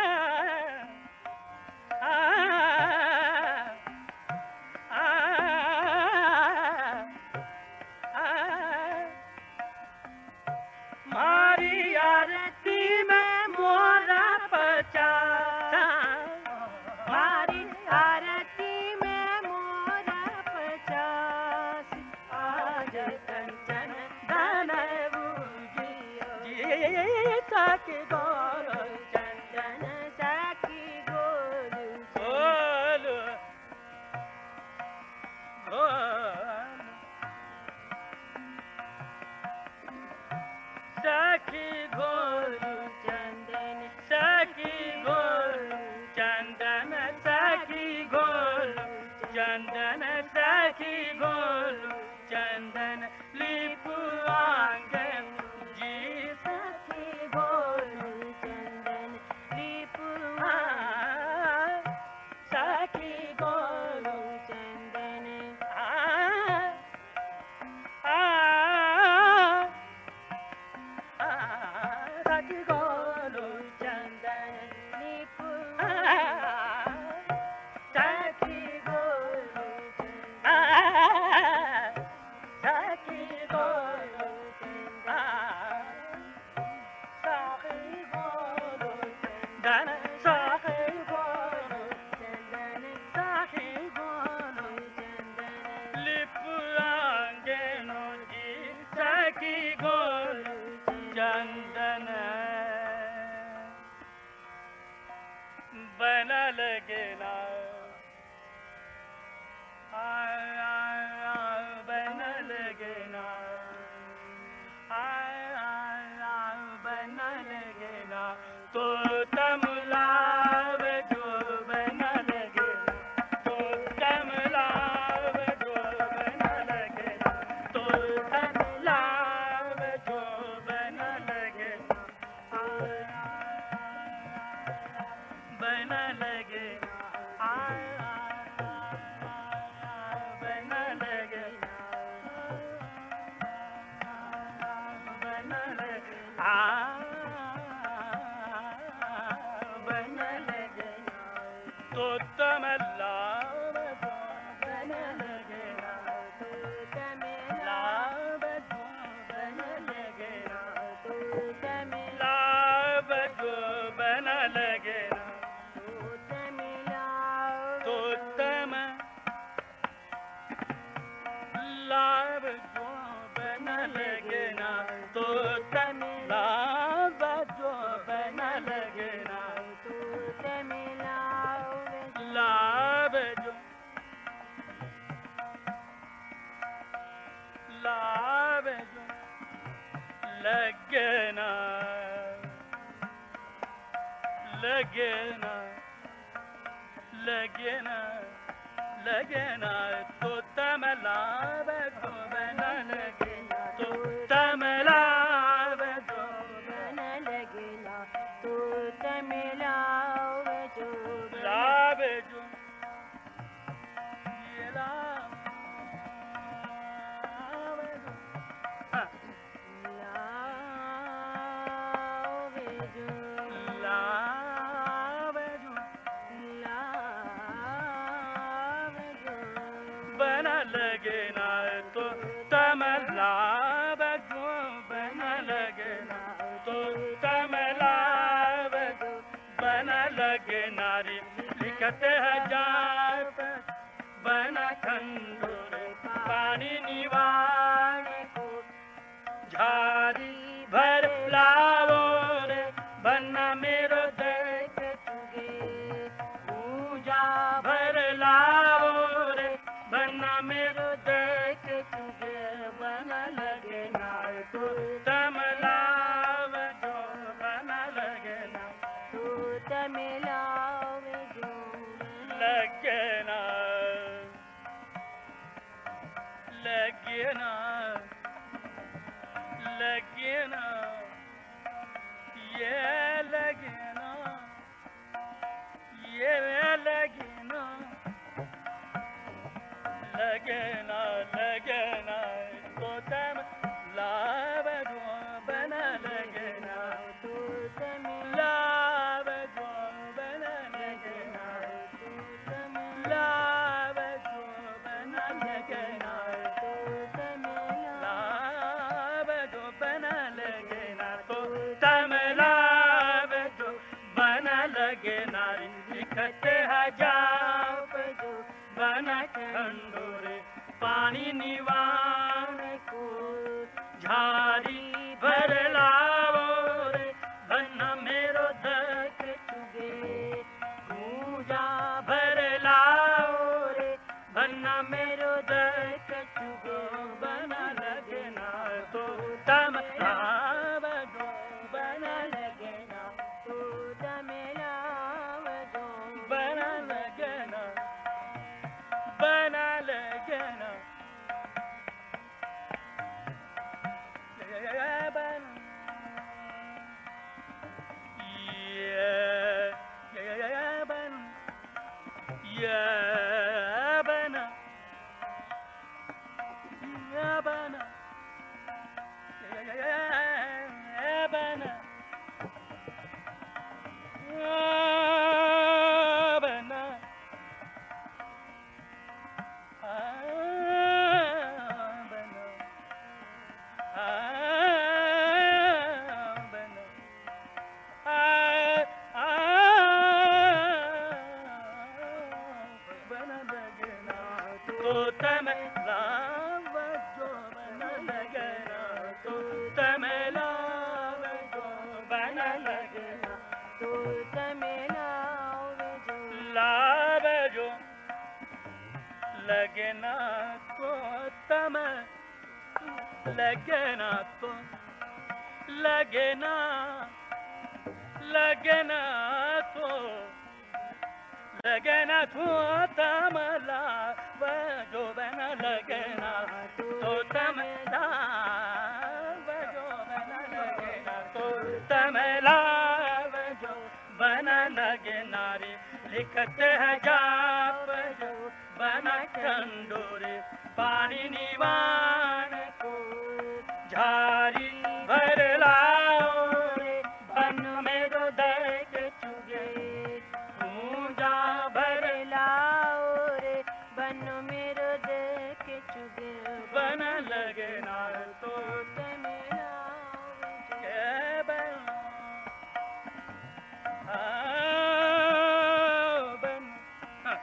[SPEAKER 1] मारी आरती में मोरा पचास
[SPEAKER 2] मारी आरती में मोर पचास आज कंचन
[SPEAKER 1] दानवू
[SPEAKER 2] गियो
[SPEAKER 1] जी सखी गोलू
[SPEAKER 2] चंदन सखी गोलू
[SPEAKER 1] गोलू गोलू सखी गोलू
[SPEAKER 2] चंदन
[SPEAKER 1] सखी गोलू चंदन सखी गोलू चंदन सखी गोलू चंदन लिपुआंगे जी
[SPEAKER 2] सखी गोलू चंदन लिपुआ
[SPEAKER 1] सखी गोलू
[SPEAKER 2] चंदन
[SPEAKER 1] आ आ आ सखी गोलू
[SPEAKER 2] चंदन लिपुआ
[SPEAKER 1] आ
[SPEAKER 2] सखी गोलू
[SPEAKER 1] आ सखी गोलू आ सखी गोलू चंदन सखी गोलू
[SPEAKER 2] चंदन
[SPEAKER 1] सखी गोलू
[SPEAKER 2] चंदन
[SPEAKER 1] लिपुआंगे नो जी सखी गोलू चंदन बन लगे ना आ, आ, आ, बन लगे ना आ, आ, आ, बन लगे ना तो तमलाव जो बन लगे ना तो तमलाव जो बन लगे ना तो तमलाव जो बन लगे ना बन लगे आ, आ, बन लगे बन लगे आ बन लगे तो तमलाव जो बन लगे ना
[SPEAKER 2] तू तमिला
[SPEAKER 1] लाव जो बन लगे ना
[SPEAKER 2] तू तमिला
[SPEAKER 1] लाभ जो बन लगे ना
[SPEAKER 2] तू तमिला
[SPEAKER 1] तो तम लाभ जो बन लगे ना तो तम लाभ जो बन लगे ना
[SPEAKER 2] तू तमिला
[SPEAKER 1] लाभ जो लाभ जो लगे ना लगे ना लगे ना लगे ना तो तम लाभ जो
[SPEAKER 3] लगे ना तो तमला बजो बना लगे ना तो तमला बजो बना लगे नारी लिखते हजार बना खंडोरे पानी निवाण को झारी भर लाओ रे बना मेरो देख चुगे पूजा भर लाओ रे बना मेरो देख चुगे बना लगे ना तो तमला बजो बना लगे ना
[SPEAKER 2] तो तमला बजो
[SPEAKER 3] लगे ना लगे ना लगे ना ये लगे ना ये लगे ना लगे ना लगे ना तो तम लाभ जो बना लगे ना
[SPEAKER 2] तो तमला
[SPEAKER 3] लाभ जो बना लगे ना लाभ जो बना लगे ना
[SPEAKER 2] तो तमला
[SPEAKER 3] लाभ जो बना लगे ना तो तमला जो बना लगे नारी लिखते हजार
[SPEAKER 2] बजो
[SPEAKER 3] बना खंडोरे पानी निवाण को झारी भर लाओ रे बना मेरो धक
[SPEAKER 2] चुगे
[SPEAKER 3] पूजा भर लाओ रे बना मेरो धक
[SPEAKER 2] चुगे
[SPEAKER 3] बना लगे ना तो तम बजो बना
[SPEAKER 2] लगे ना तो तमला बजो
[SPEAKER 3] बना लगे ना बना लगे ना तो तमला बजो बना लगे ना तो तमला बजो बना लगे ना
[SPEAKER 2] तो तमला बजो
[SPEAKER 3] लाभ जो लगे ना तो तम लगे ना तो लगे ना लगे ना तो लगे ना तो तमला बजो बना लगे ना तो तमला बजो बना लगे ना तो तमला बजो बना लगे नारी लिखते हैं जाप जो बना खंडोरे पानी निवाण को झारी भर लाओ रे बन मेरो देख चुगे पूजा भर
[SPEAKER 2] लाओ रे बनो मेरो देख चुगे
[SPEAKER 3] बना लगे ना तो
[SPEAKER 2] तमला
[SPEAKER 3] के बना आ बन हाँ।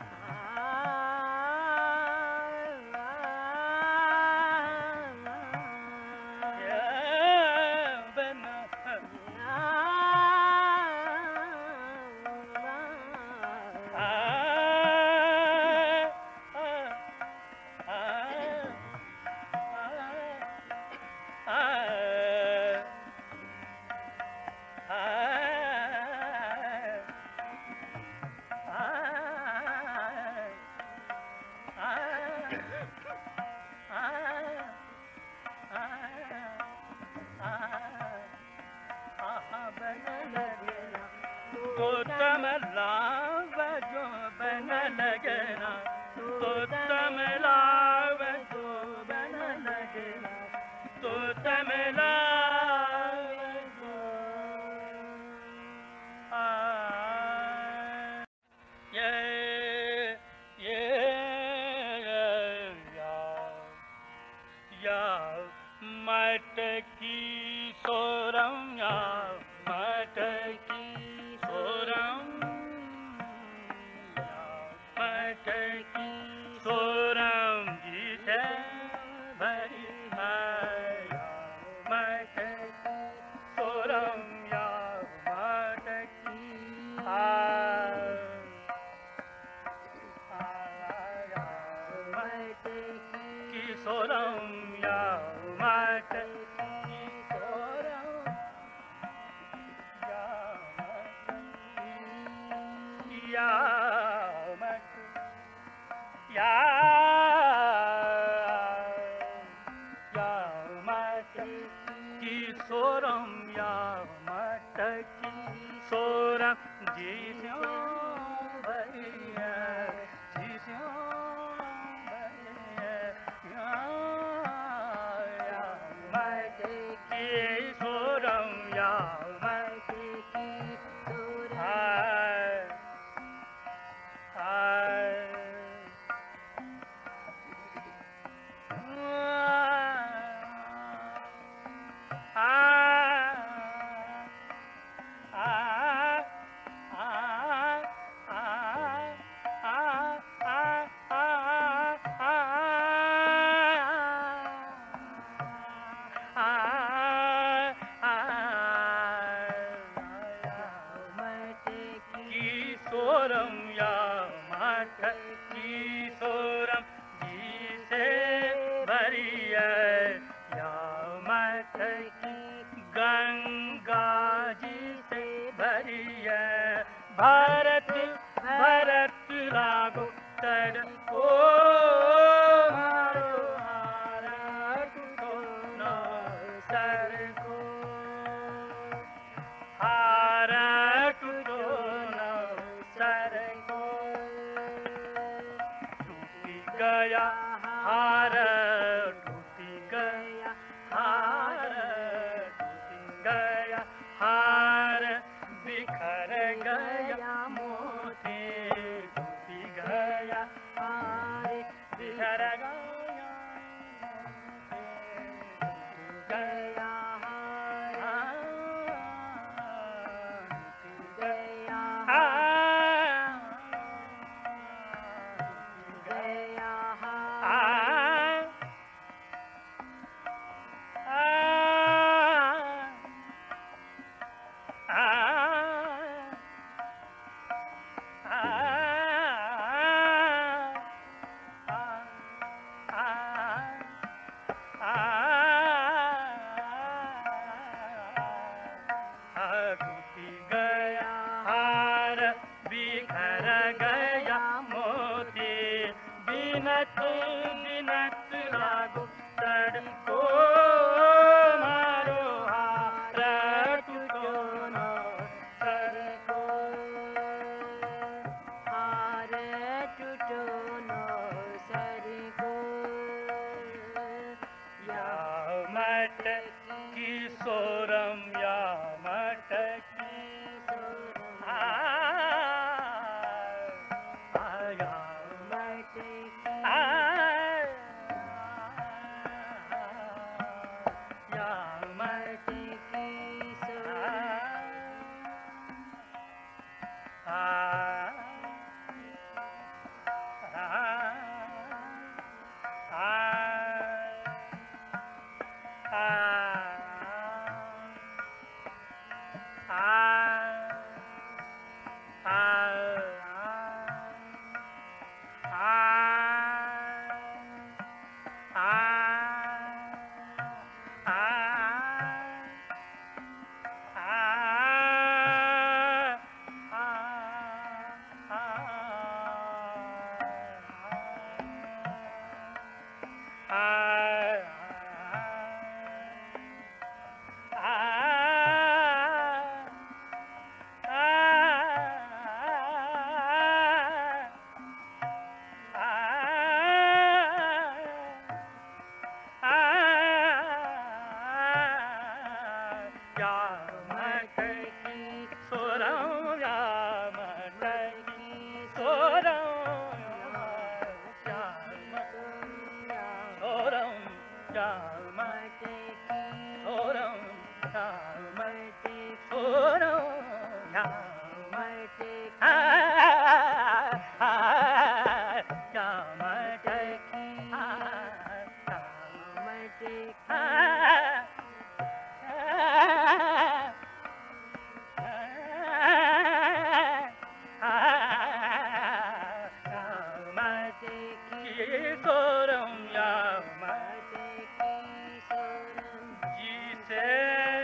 [SPEAKER 3] तो तमला बजो बन लगना तो तमला बजो बन लगना तो तमला बजो आ ये ये यामक या यामक किशोरम यामक किशोरम जिस्यों भरिया जिस्यों भरिया यामक किशोरम यामक हाय हाय किशोरम यामक किशोरम जिसे भरिय यामक गंगा जी से भरिय भारत भरत लागो तर को मारो हारत को नो सर को हारत को नो सर को टूटी गया हार टूटी गया हार टूटी गया हार बिखर गया मोती टूटी गया हार बिखर गया गया हार गया हार गया हार टूटी गया हार बिखर गया मोती बिनत बिनत लागो तड़को मारो हार टूटो न सर को
[SPEAKER 2] हार टूटो नो सर को
[SPEAKER 3] यामक किशोरम यामक आ यामक आ यामक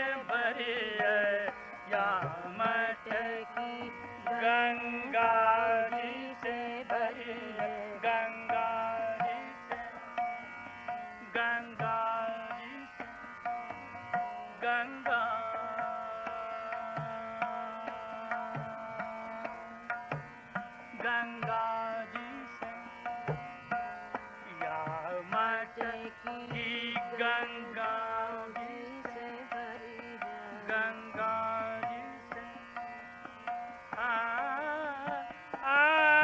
[SPEAKER 3] गंगा गंगा जी से या मटकी गंगा जी से गंगा जी से आ आ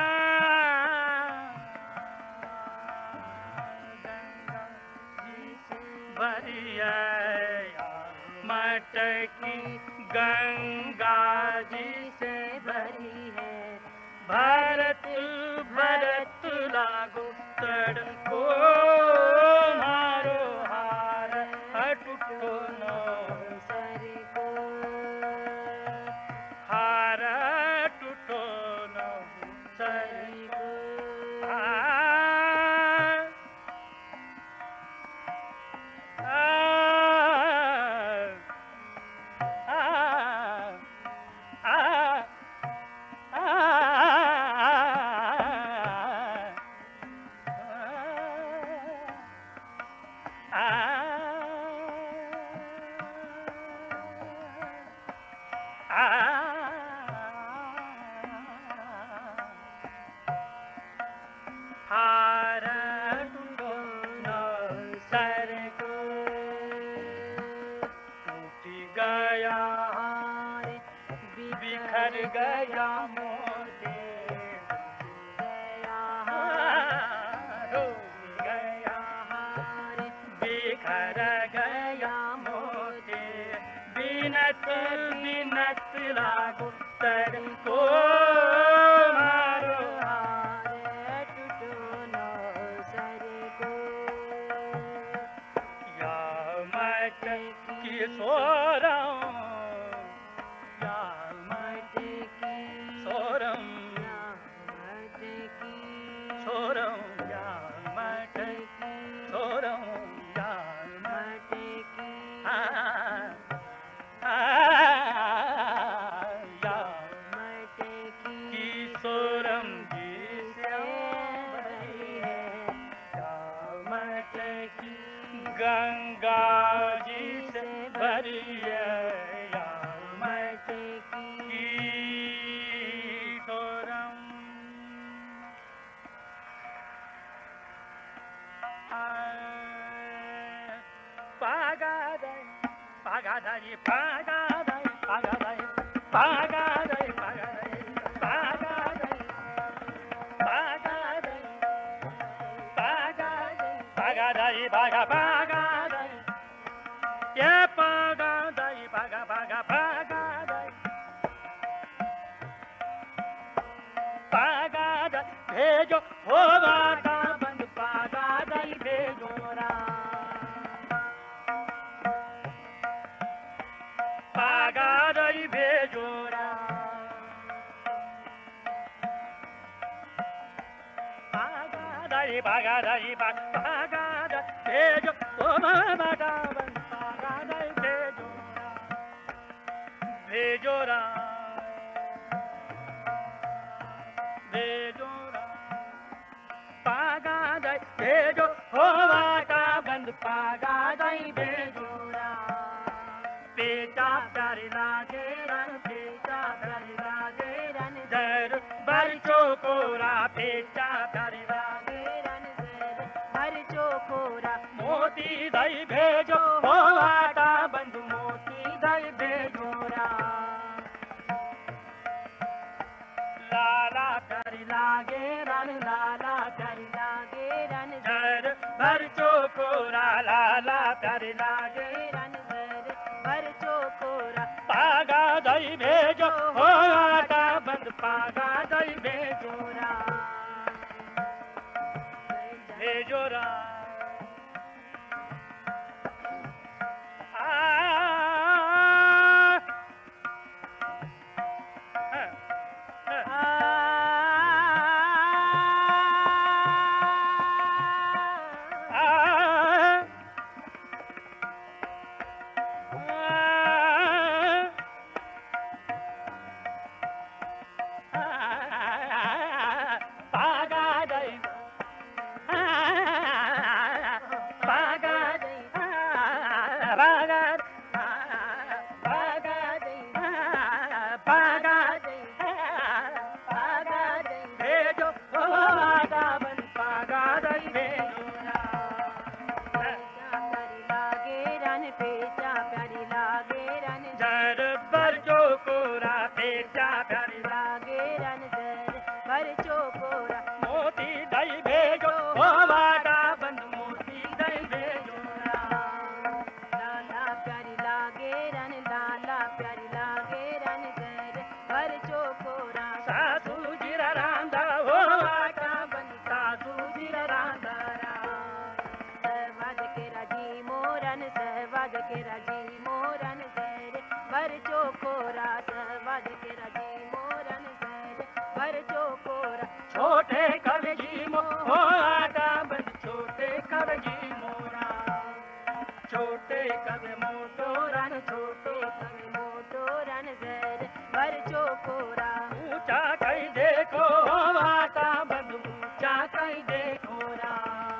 [SPEAKER 3] गंगा जी से भरी है मटकी गंगा जी से भरी है भरत भरत लागो तड़को मारो हार हटुटो नो सर को हार टूटो नो सर को बिखर गया मोटे गया बिखर गया मोटे बिनत बिनत लागो तर को मारो हारे टूटो नो सर को या मट की सोरम गंगा जी से भरी है या मटकी सोरम पागादाई पागादाई पागादाई पागादाई पागादाई पागादाई पागादाई पागादाई पागादाई पागादाई पागा पागादाई ये पागादाई पागा पागा पागादाई पागादाई भेजो हो बाटा बंद पागादाई भेजो रा पागादाई भेजो रा पागादाई पागादाई पागादाई भेजो हो बाटा बंद पागादाई भेजो भेजो रा भेजो रा पागादाई भेजो हो बाटा बंद पागादाई भेजो रा पेटा प्यारी लागे रन पेटा प्यारी लागे रन जर भर चोकोरा पेटा प्यारी लागे रन जर भर चोकोरा मोती दई भेजो हो बाटा बंद मोती दई भेजो रा लाला प्यारी लागे रन लाला प्यारी लागे रन जर भर चोकोरा लाला प्यारी लागे रन जर भर चोकोरा पागा दई भेजो हो आटा बंद पागा दई भेजो रा भेजो रा
[SPEAKER 2] भर चोकोरा
[SPEAKER 3] मोती दई भेजो ओ वाटा बंद मोती दई भेजो
[SPEAKER 2] लाला प्यारी लागे रन लाला प्यारी लागे रन जर भर चोकोरा
[SPEAKER 3] सासू जीरा रांधा ओ वाटा बंद सासू जीरा रांधा
[SPEAKER 2] सहवाज के राजी मोरन सहवाज के राजी मोरन जर भर चोकोरा सहवाज के राजी मोरन जर भर चोकोरा
[SPEAKER 3] छोटे कलगी मो ओ आटा बंद छोटे कलगी मोरा छोटे कल मोटो रन छोटे
[SPEAKER 2] कल मोटो रन जर भर चोकोरा
[SPEAKER 3] ऊंचा कहीं देखो आटा बंद ऊंचा कहीं देखो रा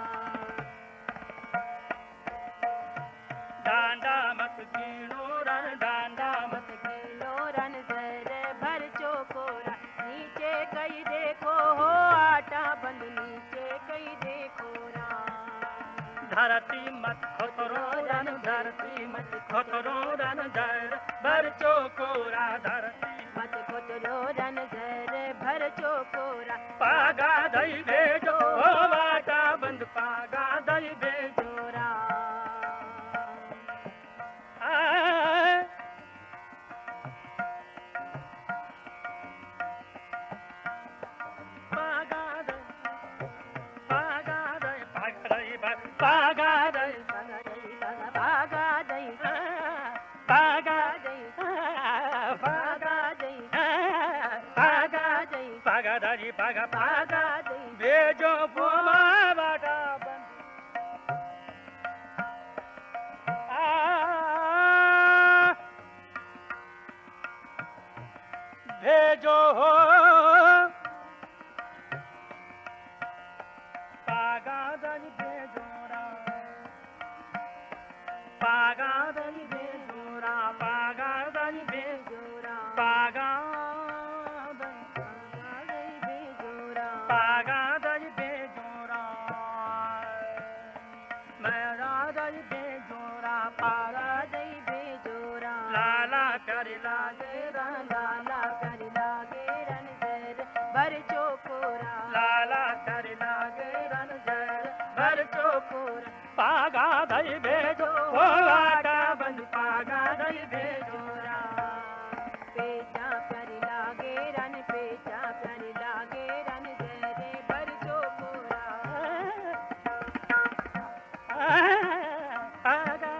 [SPEAKER 3] डांडा मत गिनो रन डांडा मत
[SPEAKER 2] गिनो रन जर भर चोकोरा नीचे कहीं देखो हो आटा बंद नीचे कहीं देखो रा
[SPEAKER 3] धरती मत खोतरो रन धरती मत खोतरो रन जर भर चोकोरा धरती
[SPEAKER 2] मत खोतरो रन जर भर चोकोरा
[SPEAKER 3] पागा दई भेजो ओ वाटा बंद पागा दई भेजो
[SPEAKER 2] जोरा
[SPEAKER 3] आ पागा दई पागा दई पागा दई पागा दई
[SPEAKER 2] भागा दई
[SPEAKER 3] पागा
[SPEAKER 2] दई
[SPEAKER 3] पागा
[SPEAKER 2] दई
[SPEAKER 3] पागा
[SPEAKER 2] दई
[SPEAKER 3] पागा दई पागा
[SPEAKER 2] भागा दई
[SPEAKER 3] भेजो बोमा वाटा बंद आ भेजो हो पागा दई भेजोरा पागा दई भेजोरा पागा दई भेजोरा पागा दई पागा दई भेजोरा मेरा दई भेजोरा पागा
[SPEAKER 2] दई बेजोरा
[SPEAKER 3] लाला प्यारी लागे
[SPEAKER 2] रन लाला कर लागे रन जर भर चोकोरा
[SPEAKER 3] लाला प्यारी लागे रन जर भर
[SPEAKER 2] चोकोरा
[SPEAKER 3] पागा दई भेजो ओ आटा बंद पागा दई भेजोरा
[SPEAKER 2] पेचा प्यारी लागे रन पेचा प्यारी लागे रन जरे भर चोकोरा
[SPEAKER 3] पागा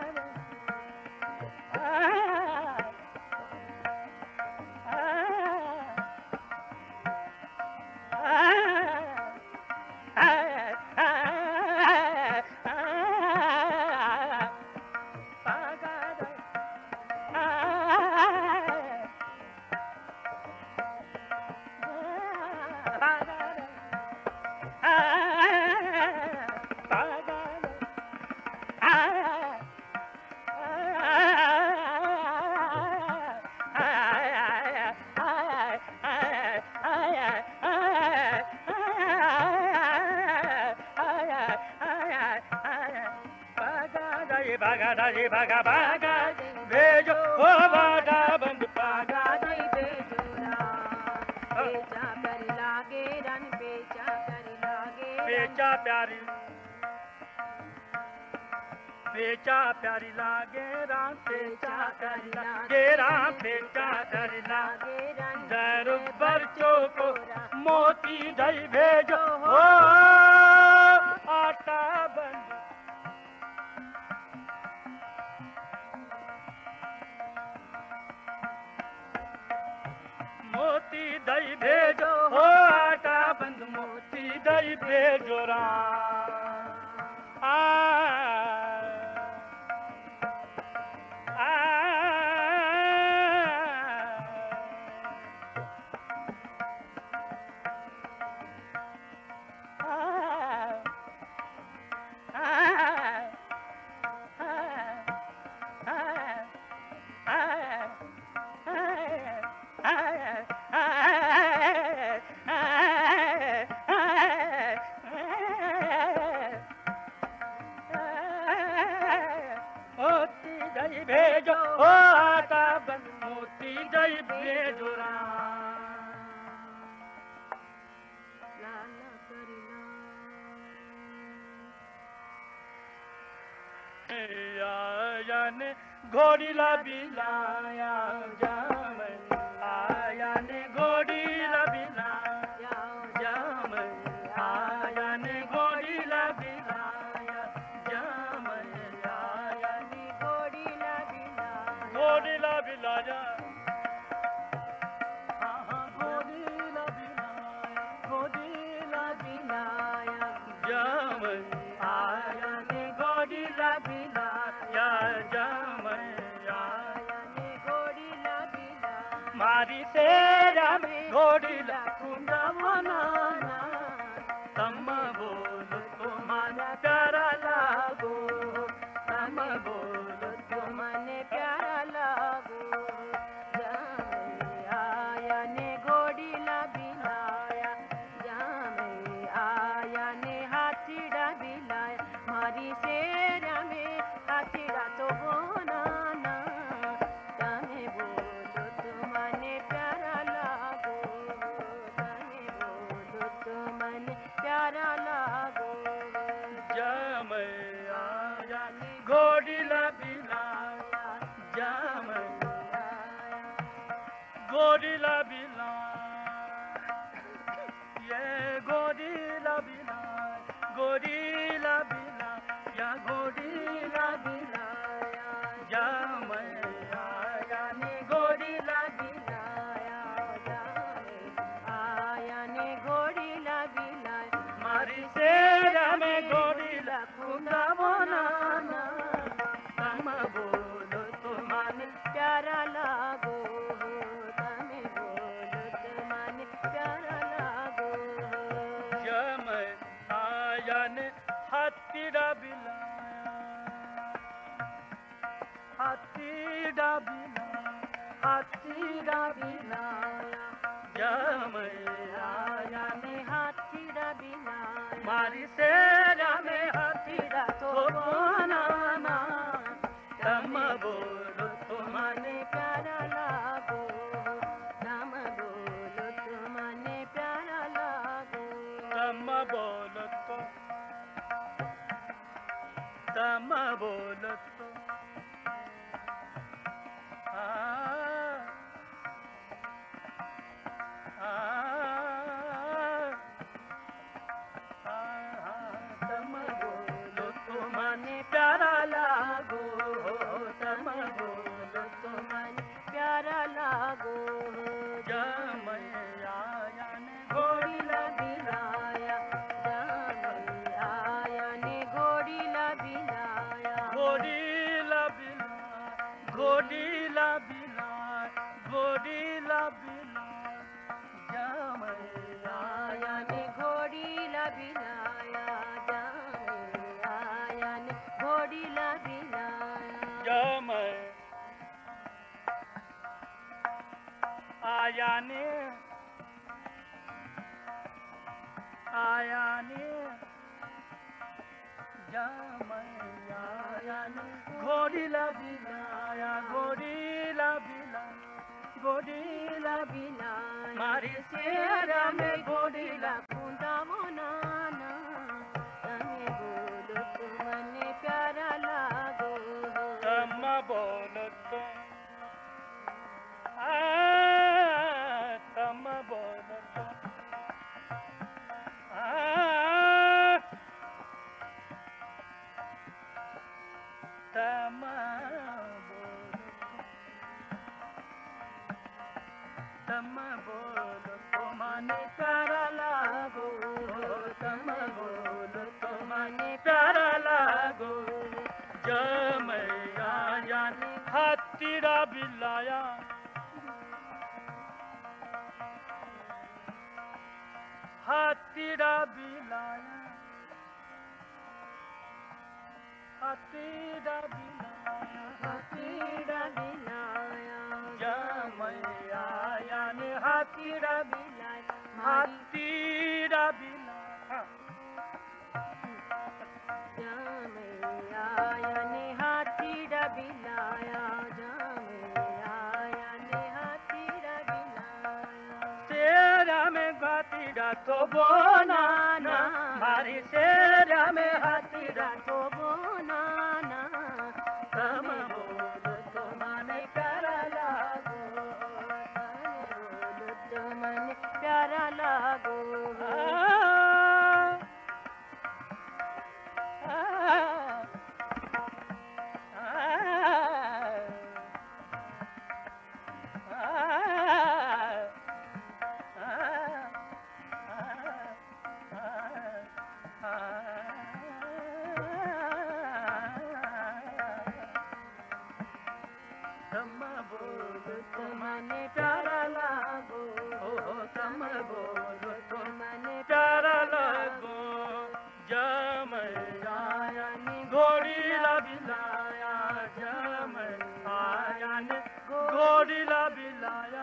[SPEAKER 3] भागा दादी भागा भागा भेजो ओ वाटा बंद पागा
[SPEAKER 2] दई बेजोरा पेचा प्यारी लागे रन पेचा प्यारी लागे रन
[SPEAKER 3] बेचा प्यारी बेचा प्यारी लागे राम बेचा प्यारी लागे राम बेचा प्यारी लागे
[SPEAKER 2] लागे रन
[SPEAKER 3] जरूर बच्चों को मोती दई भेजो हो आटा बंद मोती दई भेजो हो आटा बंद मोती दई भेजो राम आ आ आया ने घोड़ीला बिलाया जाम आया ने घोड़ीला बिलाया जाम आया ने घोड़ीला बिलाया जाम आया ने
[SPEAKER 2] घोड़ीला बिलाया
[SPEAKER 3] घोड़ीला बिलाया हाँ हाँ घोड़ीला बिलाया घोड़ीला
[SPEAKER 2] बिलाया
[SPEAKER 3] जाम आया ने घोड़ीला बिलाया जाम आया
[SPEAKER 2] ने घोड़ीला बिलाया
[SPEAKER 3] मारी तेरा में घोड़ीला कुंडा बनाना तम बोल तुम्हारा प्यारा लागो तम बोल
[SPEAKER 2] तुमने प्यारा लागो जामे आया ने घोड़ीला बिलाया जामे आया ने हाथीड़ा बिलाया मारी शेरा में हाथीड़ा तो बोनाना तमे बोलो तुमने प्यारा लागो तमे बोलो तुमने प्यारा लागो
[SPEAKER 3] जम आया घोड़ीला बिलाया जम घोड़ीला बिलाया ये घोड़ीला बिलाया घोड़ीला बिलाया घोड़ीला बिलाया जम आया ने घोड़ीला
[SPEAKER 2] बिलाया जामे आया ने घोड़ीला बिलाया
[SPEAKER 3] मारी शेरा में घोड़ीला कुंडा बनाना तम बोलो तुम्हारे
[SPEAKER 2] प्यारा लागो तमे बोलो तुमने प्यारा लागो
[SPEAKER 3] जम आया ने हाथीड़ा बिलाया हाथीड़ा बिलाया हाथीड़ा बिलाया जम आया ने
[SPEAKER 2] हाथीड़ा बिलाया
[SPEAKER 3] मारी शेरा में हाथीड़ा
[SPEAKER 2] हाथीड़ा तो
[SPEAKER 3] तो बनाना तम बोलो तुम्हारे
[SPEAKER 2] तुमने प्यारा लागो तम बोलो तुमने प्यारा लागो
[SPEAKER 3] तम बोलो तो तम बोलो तो आ, आ, आ, तम बोलो तुम्हारे प्यारा लागो तम बोलो
[SPEAKER 2] तुमने प्यारा लागो
[SPEAKER 3] जम आया ने
[SPEAKER 2] घोड़ीला बिलाया जामे आया ने घोड़ीला बिलाया
[SPEAKER 3] घोड़ीला बिलाया घोड़ीला बिलाया घोड़ीला बिलाया जम
[SPEAKER 2] आया ने घोड़ीला बिलाया जामे आया ने घोड़ीला बिलाया
[SPEAKER 3] जम आया ने आया ने जम आया ने घोड़ीला बिलाया घोड़ीला बिलाया घोड़ीला
[SPEAKER 2] बिलाया
[SPEAKER 3] मारी
[SPEAKER 2] शेरा में घोड़ीला कुंडा बनाना तमे बोलो तुमने प्यारा लागो
[SPEAKER 3] तम बोलो तो आ, तम बोलो तो आ, तम बोलो तम बोलो तुम्हारे प्यारा लागो तम बोलो तुम्हारे प्यारा लागो जम आया ने हाथीड़ा बिलाया हाथीड़ा बिलाया हाथीड़ा बिलाया
[SPEAKER 2] हाथीड़ा बिलाया
[SPEAKER 3] जम आया ने हाथीड़ा
[SPEAKER 2] बिलाया
[SPEAKER 3] हाथीड़ा बिलाया
[SPEAKER 2] जामे आया ने हाथीड़ा बिलाया जामे आया ने हाथीड़ा बिलाया
[SPEAKER 3] तेरा में हाथीड़ा राखो बोनाना मारी शेरा में हाथी राखो
[SPEAKER 2] बोनाना
[SPEAKER 3] कम बोल तो माने प्यारा लागो
[SPEAKER 2] बोल तो मन प्यारा लागो
[SPEAKER 3] घोड़ीला बिलाया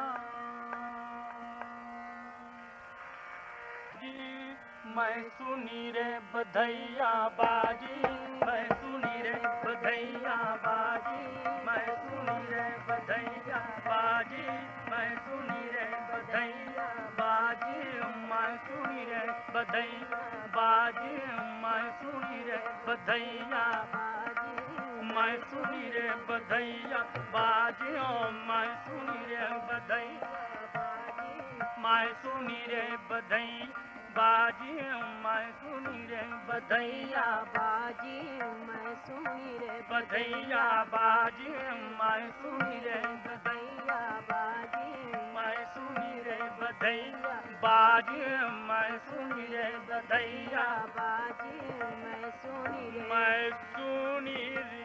[SPEAKER 3] जी मैं सुनी रे बधैया बाजी मैं सुनी रे बधैया बाजी मैं सुनी रे बधैया बाजी मैं सुनी रे बधैया बाजी मैं सुनी रे बधैया बाजी मैं सुनी रे बधैया मैं सुनी रे बधैया बाजियो मैं सुनी रे बधैया मैं सुनी रे बधैया बाजी मैं सुनी रे बधैया
[SPEAKER 2] बाजी मैं सुनी रे
[SPEAKER 3] बधैया बाजी मैं सुनी रे
[SPEAKER 2] बधैया बाजी
[SPEAKER 3] मैं सुनी रे बधैया बाजी मैं सुनी रे बधैया
[SPEAKER 2] बाजी मैं सुनी रे
[SPEAKER 3] मैं सुनी रे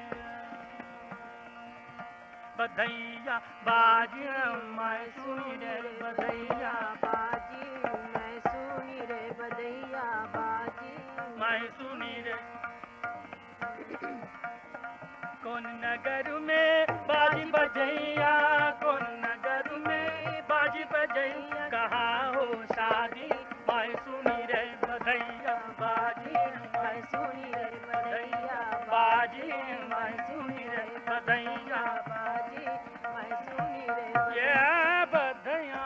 [SPEAKER 3] बधैया बाजी मैं सुनी रे बधैया
[SPEAKER 2] बाजी मैं सुनी रे बधैया बाजी
[SPEAKER 3] मैं सुनी रे कौन नगर में बाजी बजैया कौन नगर में बाजी बजैया कहाँ हो शादी मैं सुनी रे बधैया बाजी
[SPEAKER 2] मैं सुनी रे बधैया
[SPEAKER 3] बाजी मैं सुनी रे बधैया
[SPEAKER 2] बाजी मैं सुनी रे
[SPEAKER 3] ये बधैया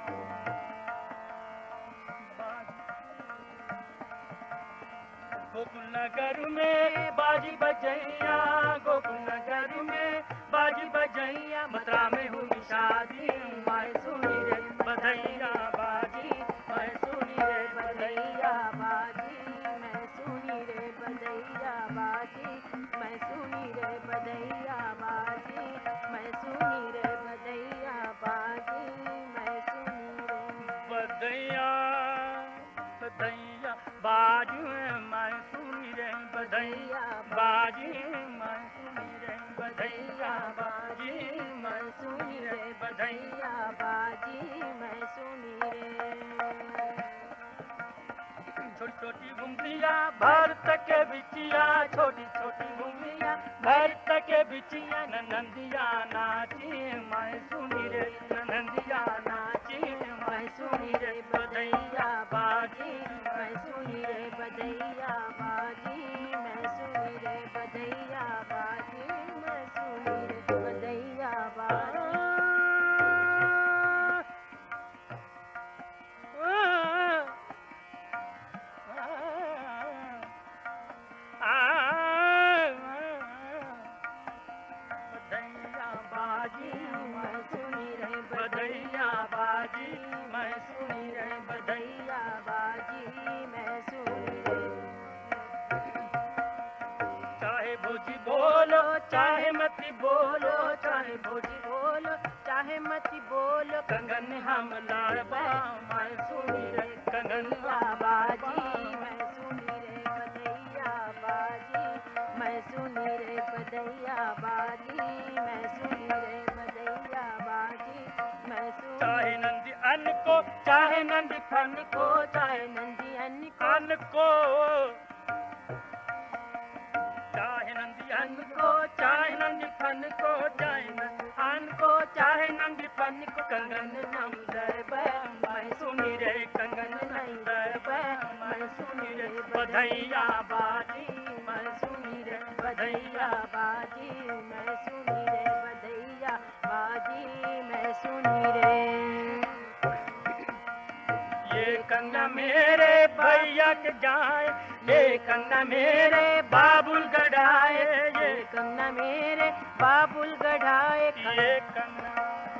[SPEAKER 3] गोकुल नगर में बाजी बजैया गोकुल नगर में बाजी बजैया मथुरा में हुई शादी मैं सुनी रे बधैया बाजी मैं सुनी रे बधैया
[SPEAKER 2] बाजी मैं सुनी रे बधैया बाजी मैं सुनी रे बधैया बाजी मैं सुनी रे बधैया बाजी मैं सुनी रे
[SPEAKER 3] बधैया बधैया बाजी मैं सुनी रे बधैया बाजी मैं सुनी रे बधैया बाजी मैं सुनी रे बधैया
[SPEAKER 2] बाजी मैं सुनी रे
[SPEAKER 3] छोटी छोटी घुमरिया भारत के बिचिया छोटी छोटी घुमरिया भारत के बिचिया नंदिया नाची मैं सुनी रे नंदिया नाची मैं सुनी रे बधैया बाजी
[SPEAKER 2] मैं सुनी रे बधैया बाजी मैं सुनी रे बधैया बाजी मैं सुनी रे बधैया बाजी
[SPEAKER 3] बधैया बाजी मैं सुनी रे बधैया बाजी मैं सुनी रे
[SPEAKER 2] बधैया बाजी मैं सुनी रे
[SPEAKER 3] चाहे भोजी बोलो चाहे मती बोलो चाहे भोजी
[SPEAKER 2] बोलो चाहे मत बोलो
[SPEAKER 3] कंगन हम लाड़बा मैं सुनी रे कंगन
[SPEAKER 2] बाजी मैं सुनी रे बधैया बाजी मैं सुनी रे बधैया बाजी मैं सुनी रे बधैया बाजी मैं सुनी
[SPEAKER 3] चाहे नंदी अन्न को चाहे नंदी फन को
[SPEAKER 2] चाहे नंदी अन्न को
[SPEAKER 3] अन्न को चाहे नंदी अन्न को चाहे नंदी फन को चाहे नंदी अन्न को चाहे नंदी फन को कंगन हम दरबा मैं सुनी रे कंगन हम दरबा मैं सुनी रे बधैया बाजी मैं सुनी रे
[SPEAKER 2] बधैया बाजी मैं सुनी रे बधैया बाजी मैं सुनी रे
[SPEAKER 3] ये कंगा में भैया के जाए, ये कंगना मेरे बाबुल गढ़ाए, ये
[SPEAKER 2] कंगना मेरे बाबुल गढ़ाए,
[SPEAKER 3] ये कंगना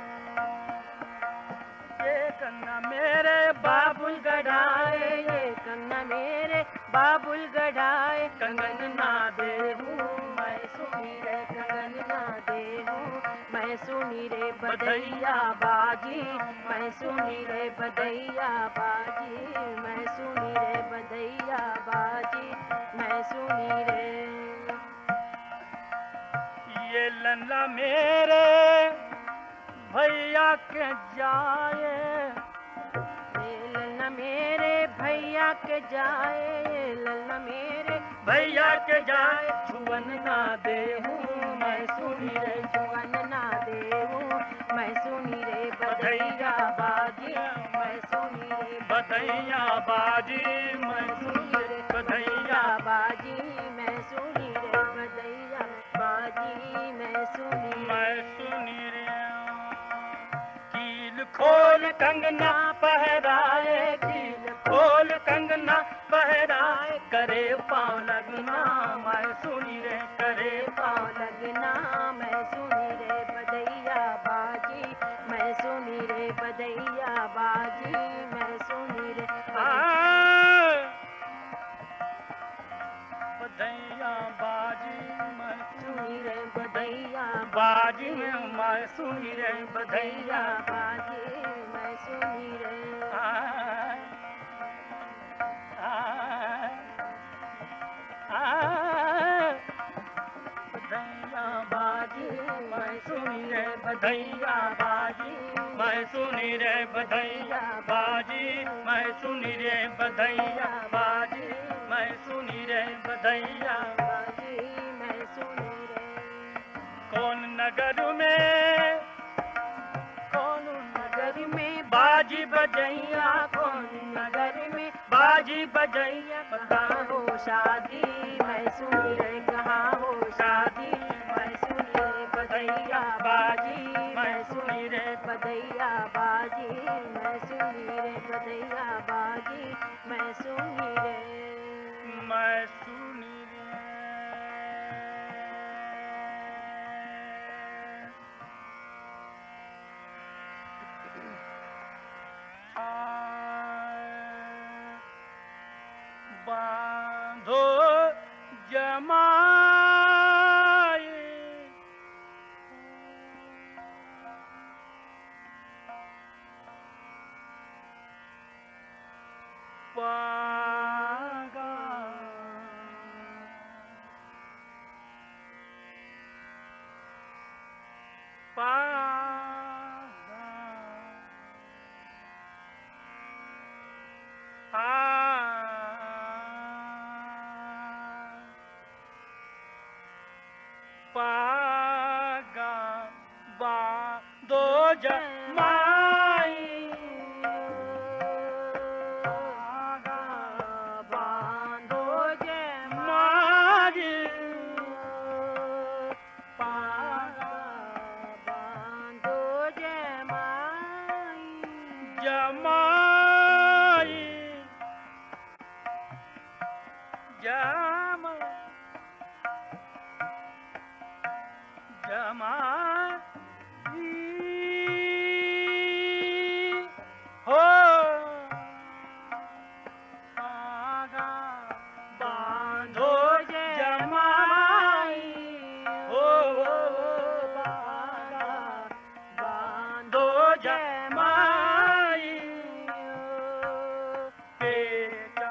[SPEAKER 3] ये कंगना मेरे बाबुल गढ़ाए,
[SPEAKER 2] ये कंगना मेरे बाबुल गढ़ाए।
[SPEAKER 3] कंगन ना देहूं
[SPEAKER 2] मैं सुनी रे कंगन ना देहूं, मैं सुनी रे बधैया बाजी, मैं सुनी रे बधैया बाजी, मैं सुनी रे बधैया बाजी, मैं सुनी रे।
[SPEAKER 3] ये लल्ला मेरे भैया के जाए,
[SPEAKER 2] ये लल्ला मेरे भैया के जाए, ये लल्ला मेरे
[SPEAKER 3] भैया के जाए, छुअन ना देहूं
[SPEAKER 2] मैं सुनी रे छुअन ना देहूं, मैं सुनी रे बधैया बाजी, मैं सुनी रे
[SPEAKER 3] बधैया बाजी, मैं सुनी रे बधैया
[SPEAKER 2] बाजी, मैं सुनी रे बधैया बाजी, मैं सुनी
[SPEAKER 3] मैं सुनी रे। कील खोल कंगना पहराए, कील खोल कंगना पहराए, करे पाँव लगना मैं सुनी रे, करे
[SPEAKER 2] पाँव लगना मैं सुनी रे बधैया बाजी, मैं सुनी रे बधैया बाजी, मैं सुनी रे
[SPEAKER 3] बधैया बाजी, मैं
[SPEAKER 2] सुनी रे बधैया
[SPEAKER 3] बाजी में मैं सुनी रे बधैया
[SPEAKER 2] बाजी, मैं सुनी रे
[SPEAKER 3] आय, आय, आय, बधैया बाजी मैं सुनी रे बधैया बाजी, मैं सुनी रे बधैया बाजी, मैं सुनी रे बधैया बाजी, मैं सुनी रे बधैया
[SPEAKER 2] बाजी, मैं सुनी रे।
[SPEAKER 3] कौन नगर में कौन
[SPEAKER 2] नगर में
[SPEAKER 3] बाजी बजैया,
[SPEAKER 2] कौन नगर में
[SPEAKER 3] बाजी बजैया,
[SPEAKER 2] कहाँ हो शादी, मैं सुनी रे कहाँ हो शादी, मैं सुनी रे बधैया बाजी, मैं सुनी रे बधैया बाजी, मैं सुनी रे बधैया बाजी, मैं सुनी रे
[SPEAKER 3] मैं सुनी रे। बांधो जमाए, पागा पागा पागा बांधो जमाई,
[SPEAKER 2] पागा बांधो
[SPEAKER 3] मारी
[SPEAKER 2] पागा बांधो जमाई,
[SPEAKER 3] जमाई जमा जमाई हो पागा बांधो जमाई हो
[SPEAKER 2] पागा
[SPEAKER 3] बांधो जमाई, बेटा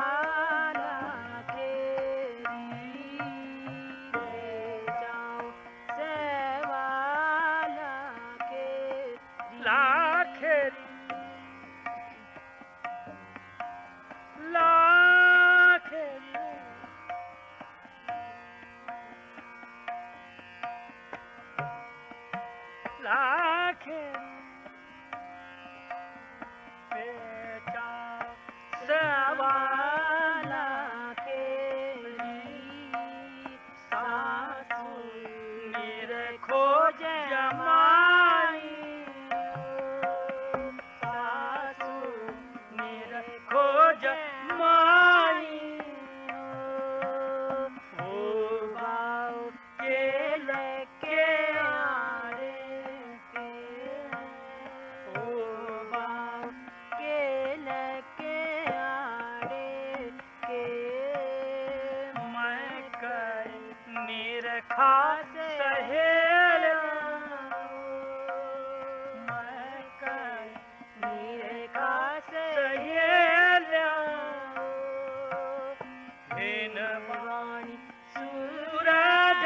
[SPEAKER 2] सवाला तेरी ले जाऊं,
[SPEAKER 3] जमाई ओ बाऊ के लेके आरे के
[SPEAKER 2] ओ बाऊ के लेके आरे के
[SPEAKER 3] मैं कई निरखा सहेल मैं कई
[SPEAKER 2] निरखा
[SPEAKER 3] सहेल इन
[SPEAKER 2] वाणी
[SPEAKER 3] सूरज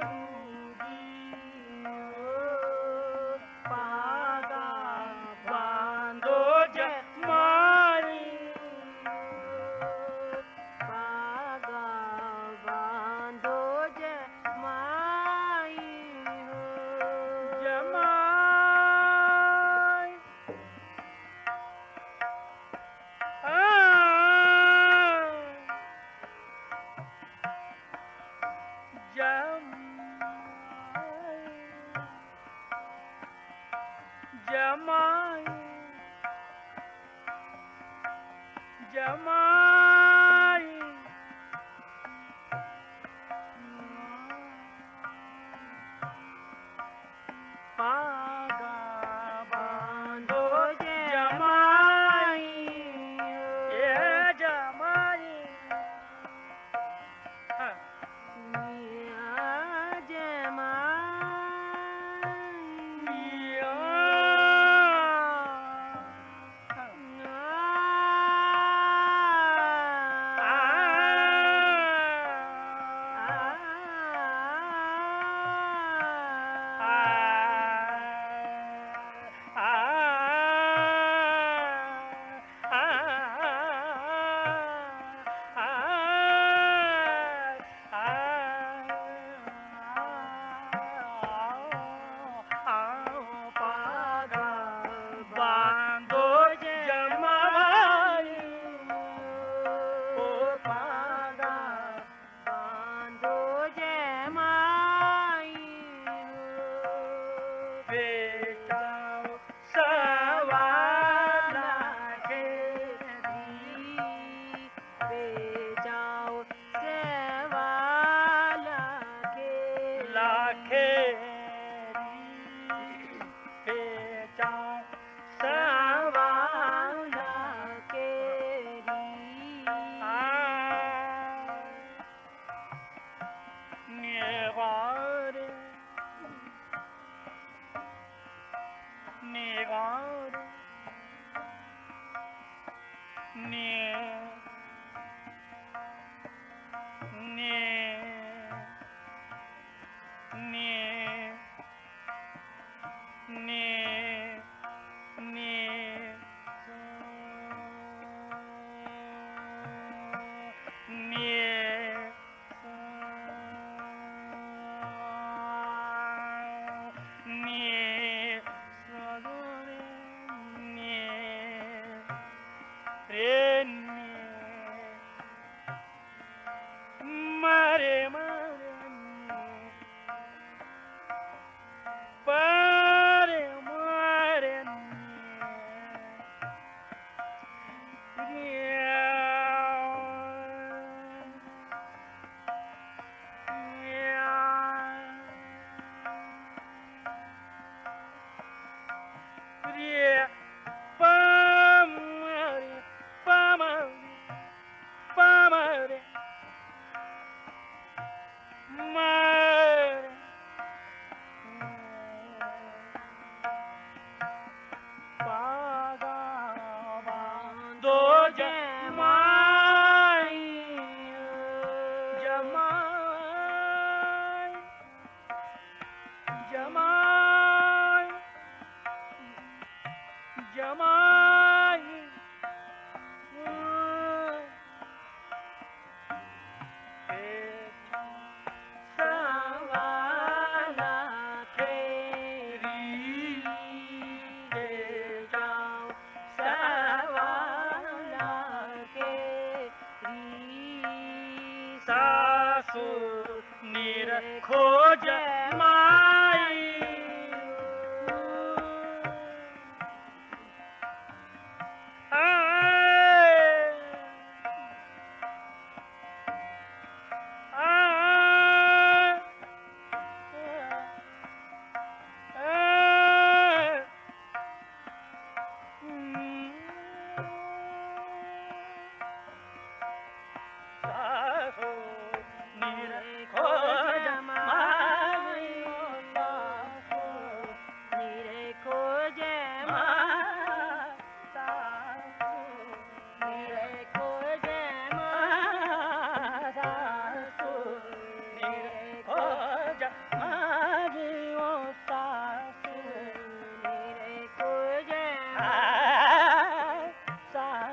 [SPEAKER 2] पागा
[SPEAKER 3] बांधो जमाई
[SPEAKER 2] पागा बांधो जमाई हो
[SPEAKER 3] जमाई जमाई जमाई पागा बांधो जमाई ये जमाई हाँ। खोज माई आए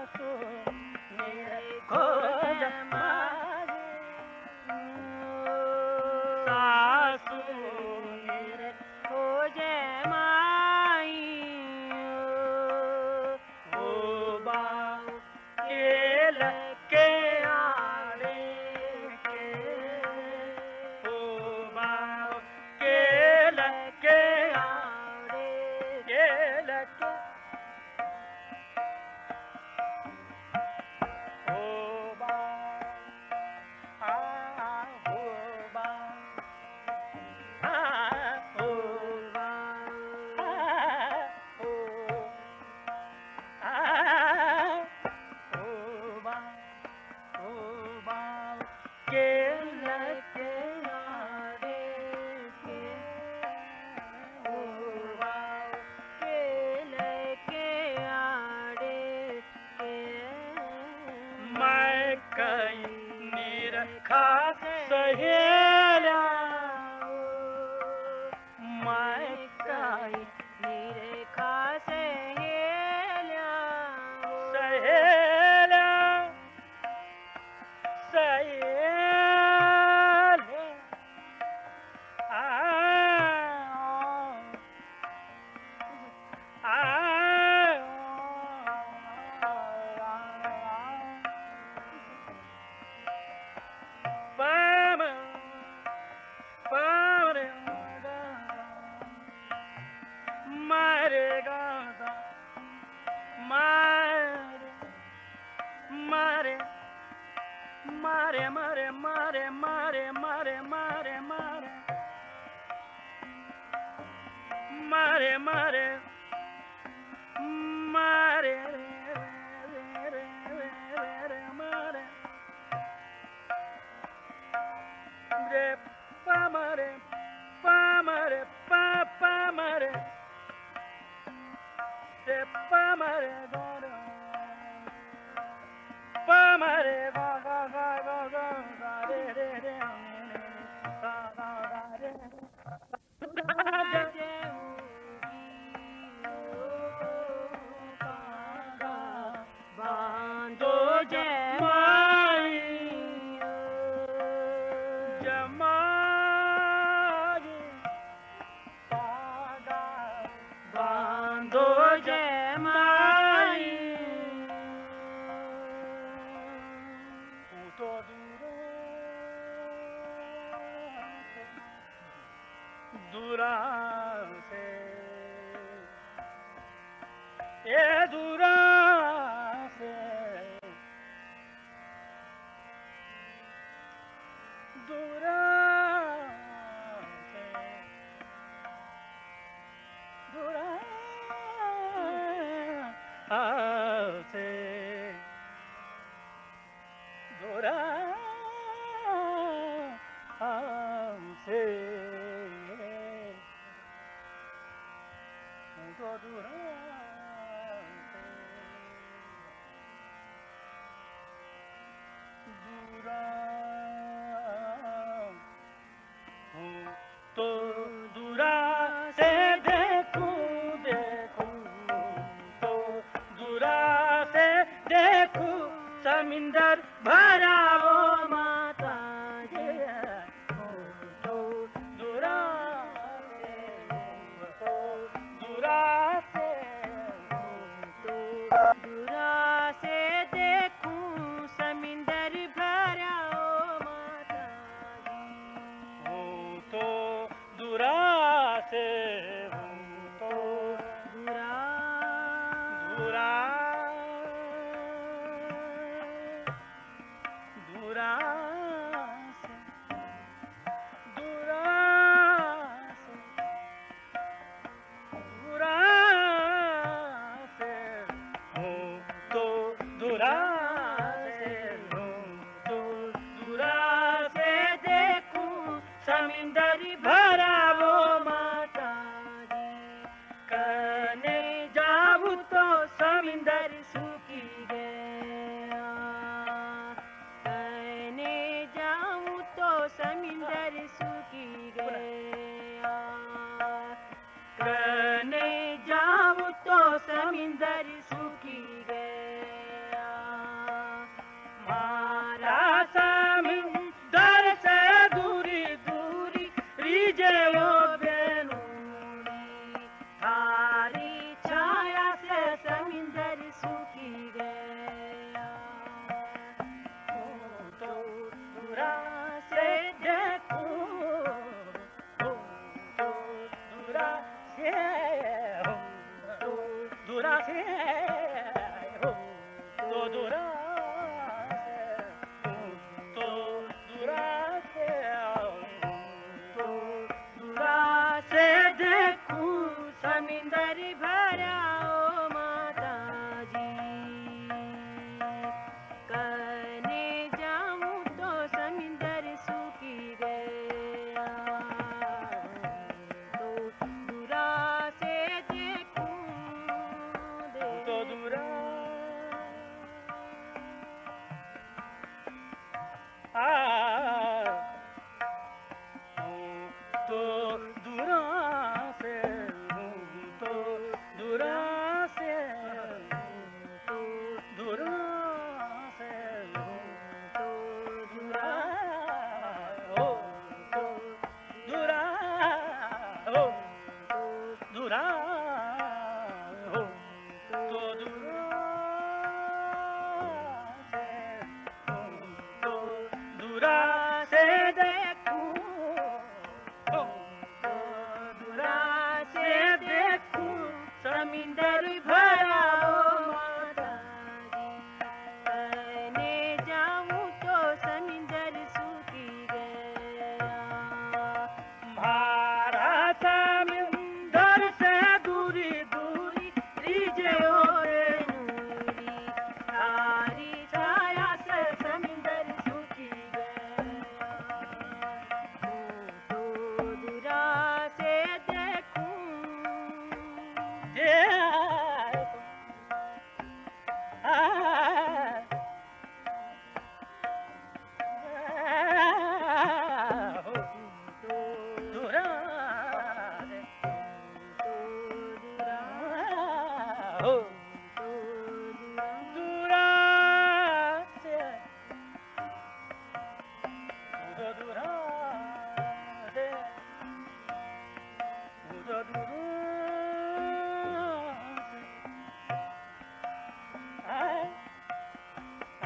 [SPEAKER 3] दूरा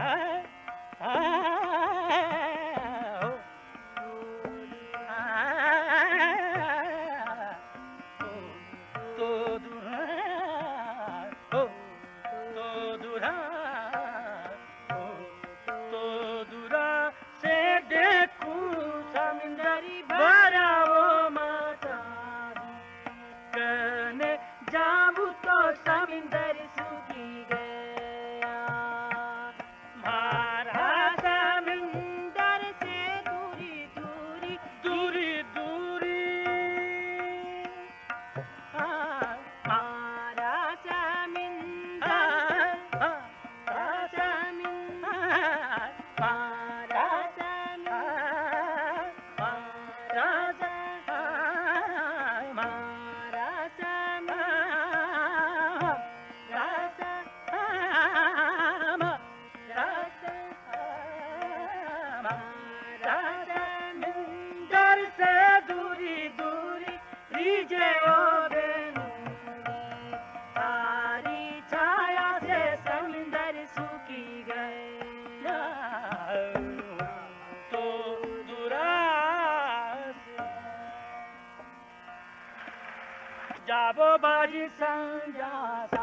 [SPEAKER 3] जाबो बाजी संजा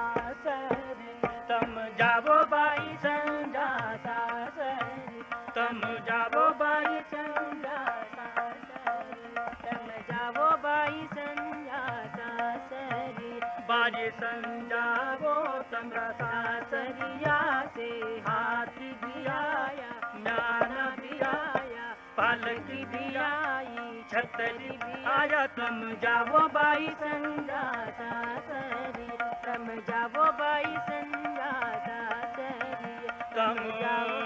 [SPEAKER 3] सासरी तम जाबो बाई संजा सासरी तम जाबो बाई संजा सासरी
[SPEAKER 2] तम जावो बाई संजा सासरी
[SPEAKER 3] बाजी संजाबो तम
[SPEAKER 2] सासरिया से हाथी भी आया नाना भी आया
[SPEAKER 3] पालकी
[SPEAKER 2] भी आई
[SPEAKER 3] छतरी भी आया तम जाबो
[SPEAKER 2] बाई संजा सासरी तम जावो बाई संजा सासरी
[SPEAKER 3] तम
[SPEAKER 2] जावो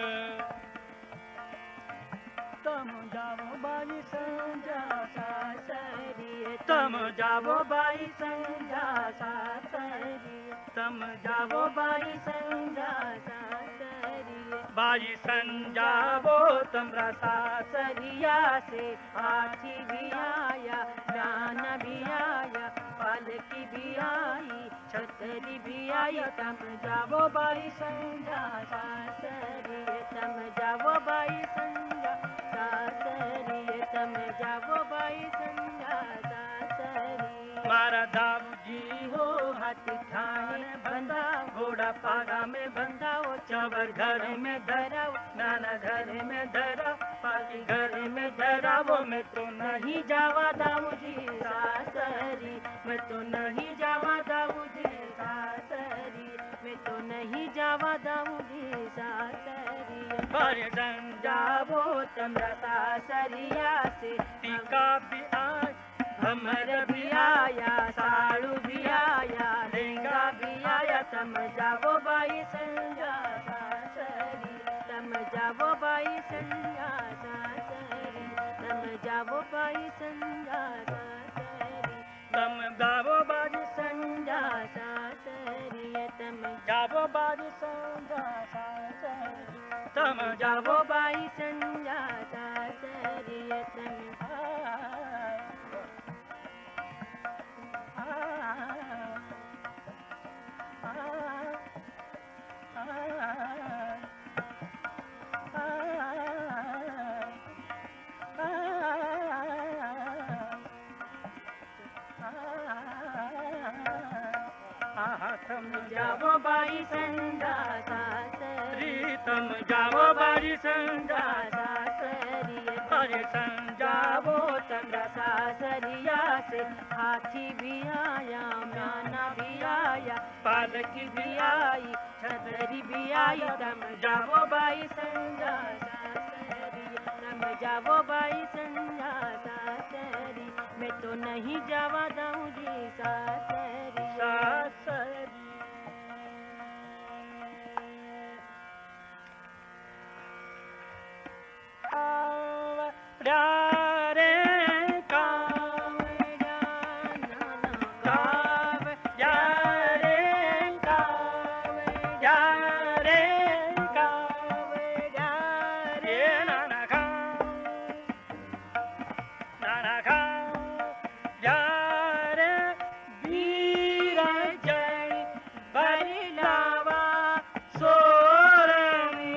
[SPEAKER 3] तम जाबो बाई संजा
[SPEAKER 2] सासरी
[SPEAKER 3] तम जाबो
[SPEAKER 2] बाई संजा सासरी
[SPEAKER 3] तम
[SPEAKER 2] जावो बाई संजा सासरी
[SPEAKER 3] बाजी संजाबो तमरा
[SPEAKER 2] सासरिया से हाथी भी आया नाना भी आया पालकी भी आई छतरी भी आई तम जावो बाई संजा सासरी तम जावो बाई संजा सासरी तम जावो बाई संजा सासरी
[SPEAKER 3] मारा दाऊ जी हो
[SPEAKER 2] हाथी ठाणे बंधा
[SPEAKER 3] घोड़ा पागा में बंधा हो चावर घर में धराओ नाना घर में धरा पाली घर में धरा वो मैं तो नहीं
[SPEAKER 2] जावा दाऊ जी सासरी मैं तो नहीं जावा दाऊ जी सासरी मैं तो नहीं जावा दाऊ जी सासरी
[SPEAKER 3] पर संजाबो
[SPEAKER 2] तमरा सासरिया से
[SPEAKER 3] टीका भी आए
[SPEAKER 2] हमर भी आया साड़ू भी आया लेंगा भी आया तम जावो बाई संजा सासरी तम जावो बाई संजा सासरी तम जावो बाई संजा सासरी
[SPEAKER 3] तम गावो बाजी
[SPEAKER 2] संजा सासरी तम
[SPEAKER 3] जाबो बाजी संजा सासरी
[SPEAKER 2] तम जावो बाई संजा सासरी तम
[SPEAKER 3] तम
[SPEAKER 2] जावो बाई संजा सासरी
[SPEAKER 3] तम जावो बाजी संजा
[SPEAKER 2] सासरी
[SPEAKER 3] बाजी संजाबो
[SPEAKER 2] तमरा सासरिया से हाथी भी आया नाना भी आया पालकी भी आई छतरी भी आई तम जावो बाई संजा सासरी तम जावो बाई संजा सासरी मैं तो नहीं जावा दाऊ जी सासरी
[SPEAKER 3] सासरी रे काम काम या रे काम या रे काम या रे नाना काम नाना काम या रे वीर जय बरिलावा सोरमी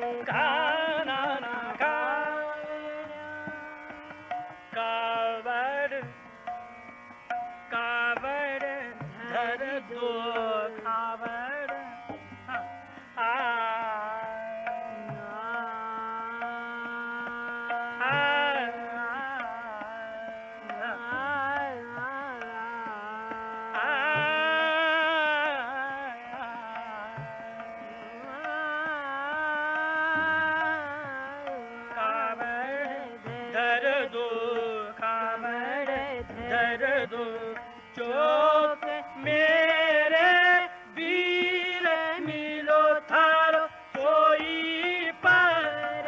[SPEAKER 3] काना ना का कावड़ कावड़ धर दो कावड़ आ चौक मेरे वीर मिलो थारो कोई पर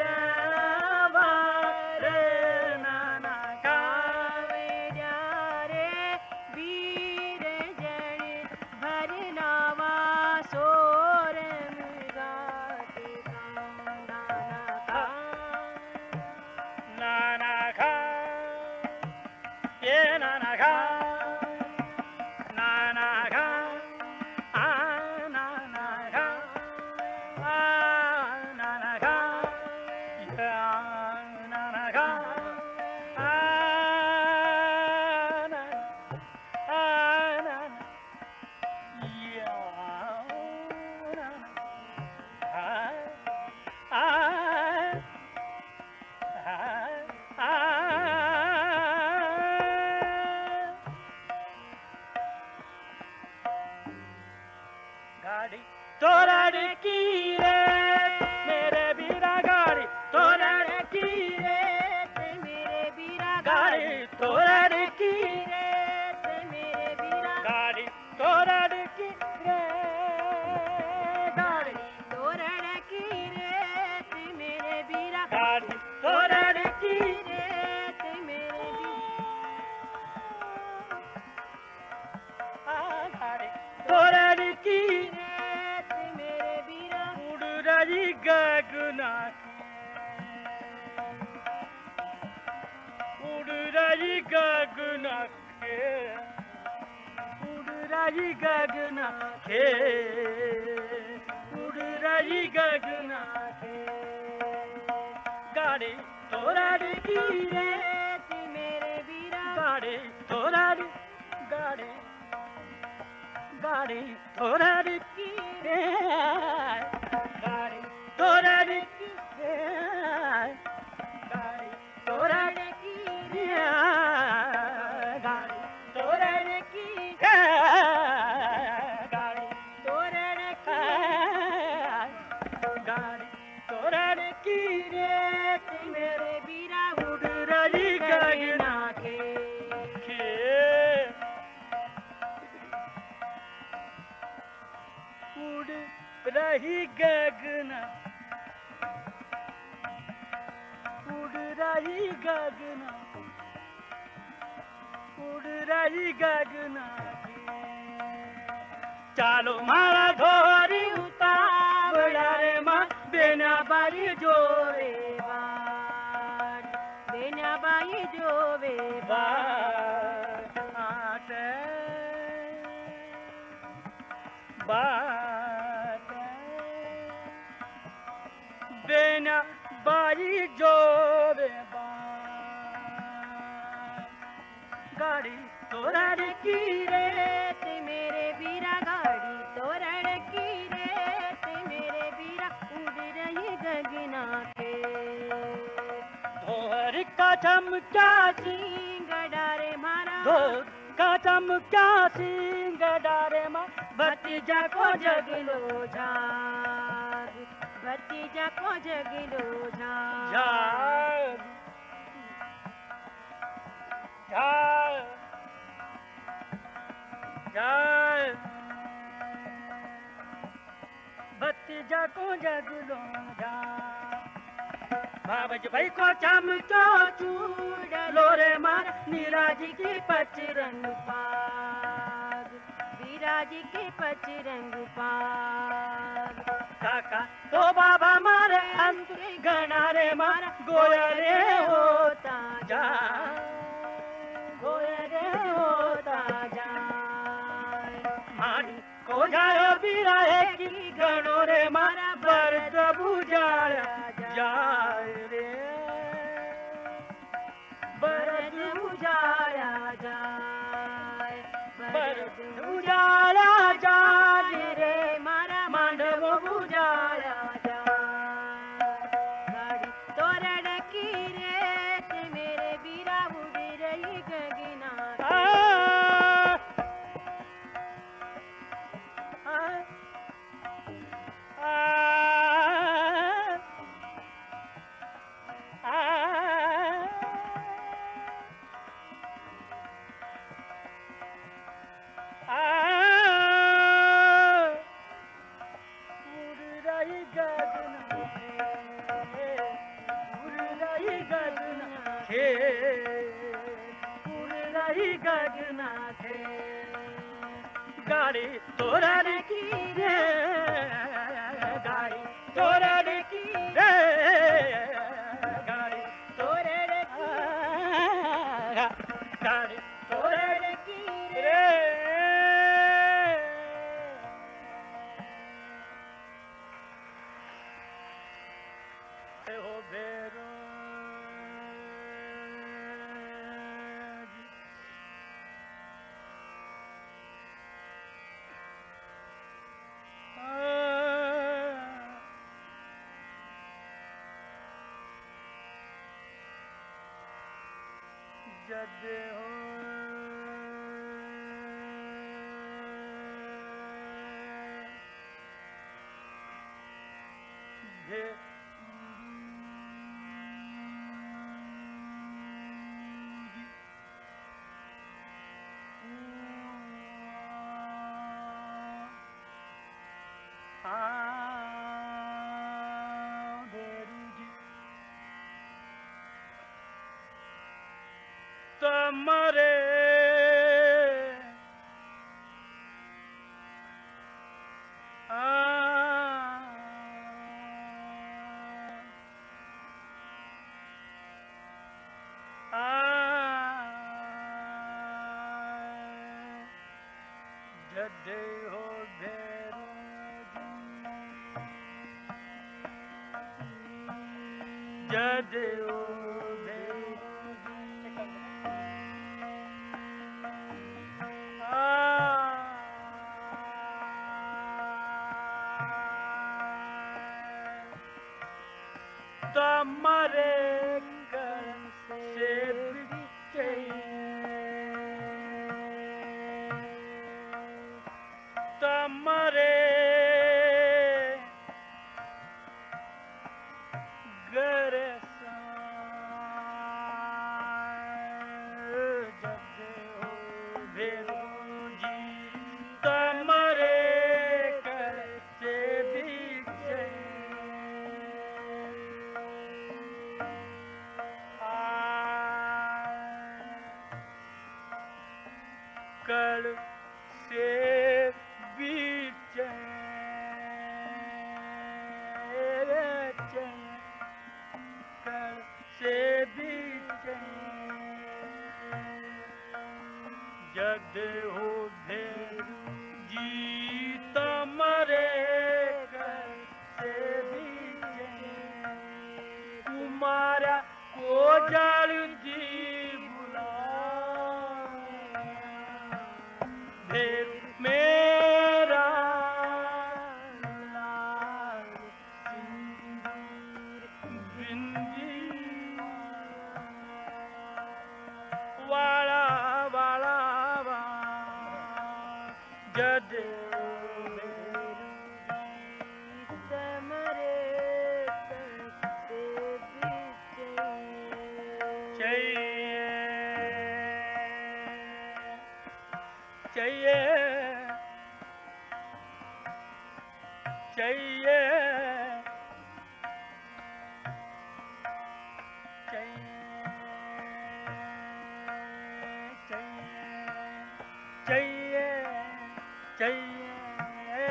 [SPEAKER 3] नाना
[SPEAKER 2] कावड़िया रे वीर जन भरनावा सोर मुगाते नाना का
[SPEAKER 3] नाना खा ये नाना खा गाड़ी तोरण की रे मेरे बीरा गाड़ी तोरण की रे
[SPEAKER 2] मेरे बीरा
[SPEAKER 3] गाड़ी तोरण की
[SPEAKER 2] रे मेरे बीरा
[SPEAKER 3] गाड़ी तोरण की रे गाड़ी
[SPEAKER 2] तोरण की रे मेरे बीरा
[SPEAKER 3] गाड़ी तोरण की
[SPEAKER 2] रे मेरे
[SPEAKER 3] आ गाड़ी तोरण की
[SPEAKER 2] मेरे बीरा
[SPEAKER 3] उड़ रही गगना उड़ रही गगना के उड़ रही गगना के उड़ रही गगना के गाड़ी तोरण की रे
[SPEAKER 2] मेरे बीरा
[SPEAKER 3] गाड़ी तोरण गाड़ी गाड़ी तोरण की रे गाड़ी तोरण की रे गाड़ी तोरण की रे गाड़ी तोरण की रे गाड़ी
[SPEAKER 2] तोरण
[SPEAKER 3] गाड़ी तोरण की रे
[SPEAKER 2] मेरे बीरा
[SPEAKER 3] उड़ रही गगना
[SPEAKER 2] के
[SPEAKER 3] के उड़ रही गगना उड़ रही गगना उड़ रही गगना चालो मारा धोरी उतावला रे माँ बेना बारी जोरे
[SPEAKER 2] बार बेना बाई जोवे
[SPEAKER 3] बार आटे बात बेना बारी जोरे बार गाड़ी तोरण की रे
[SPEAKER 2] मेरे बीरा गाड़ी तोरण की रे मेरे बीरा उड़ रही गगना के
[SPEAKER 3] धोर का चमका
[SPEAKER 2] सिंह डारे मारा
[SPEAKER 3] धोर का चमका सिंह डारे माँ
[SPEAKER 2] भतीजा को जगलो झाग भतीजा को जगलो झाग
[SPEAKER 3] झाग झाग झाग भतीजा को जगलो झाग बाबज भाई को चमचो चूड़ लोरे मार नीराजी की पचरंग
[SPEAKER 2] पाग विराज के पचरंग पाग
[SPEAKER 3] काका तो बाबा मारे अंत गणा रे मार गोया रे होता जा गोया रे होता जा मारी को जायो बिराए की गणो रे मारा बरद बुझाया थे उड़ रही गगना थे गाड़ी तोरण की रे गाड़ी तोरण की रे गाड़ी तोरण की गाड़ी तोरण की रे हो बेरो जद हो जे तमरे जदे हो भेरू जदे हो तमरे कर से बिचे तमरे घर जद हो भेरू जी तमरे कर से बिचे कल से बीच कल से बीच जद हो भेरू जी तमरे कल से बीच कुमारा को जल जी भेर मेरा लाल सिंदूर बिंदी वाला वाला वा जद
[SPEAKER 2] तमरे से बीचे
[SPEAKER 3] चाहिए चाहिए चाहिए चाहिए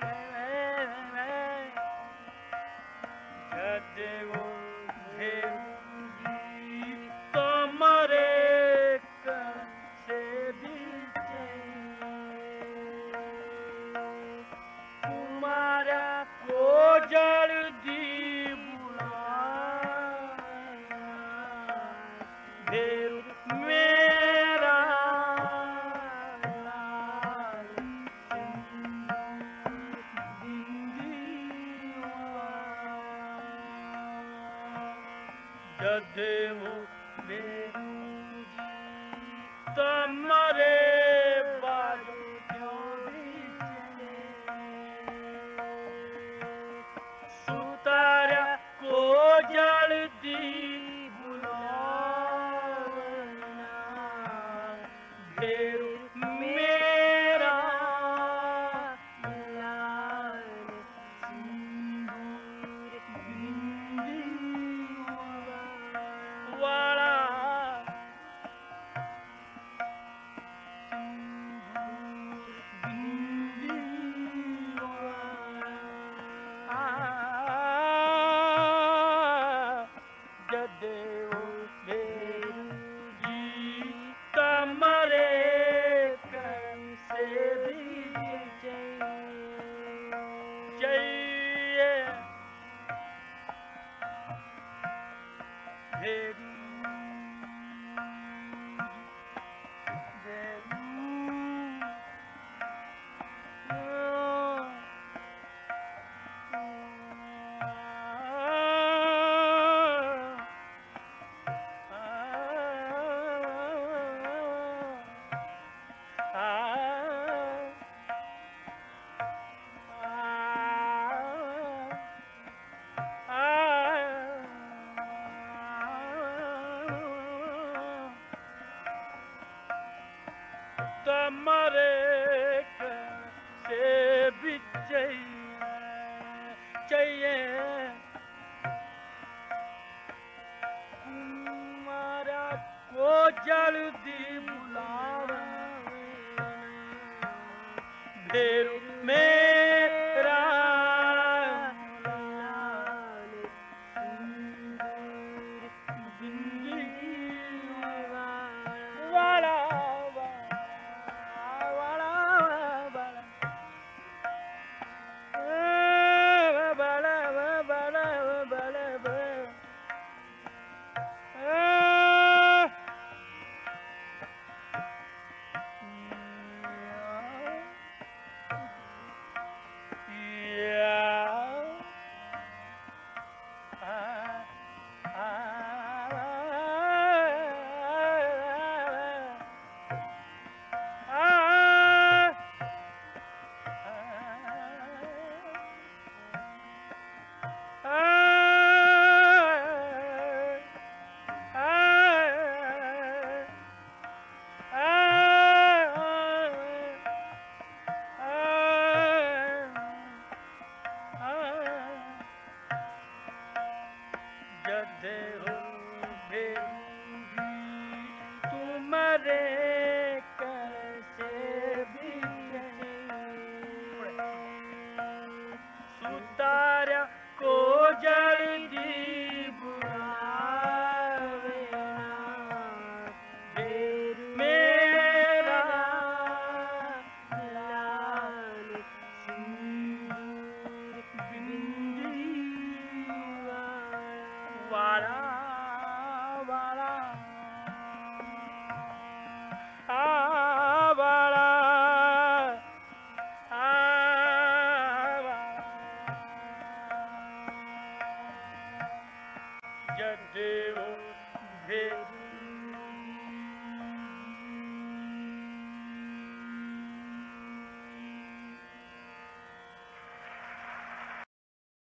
[SPEAKER 3] जद वो भेरू जी तमरे कर से बीचे कुमारा को जल दी बुलाया भेरू मेरा लाल सिंदूर बिंदीवा जद वो भेरू जी तमरे बाजू क्यों बीचे सुतारा को जल दी बुलाना भेरू मेरा
[SPEAKER 2] लाल सिंदूर बिंदी
[SPEAKER 3] वाला भेरू तमरे से भी चाहिए चाहिए कुमारा को जल्दी बुलावे भेरू मेरा वाला जदे हो भेरू भी तुम्हारे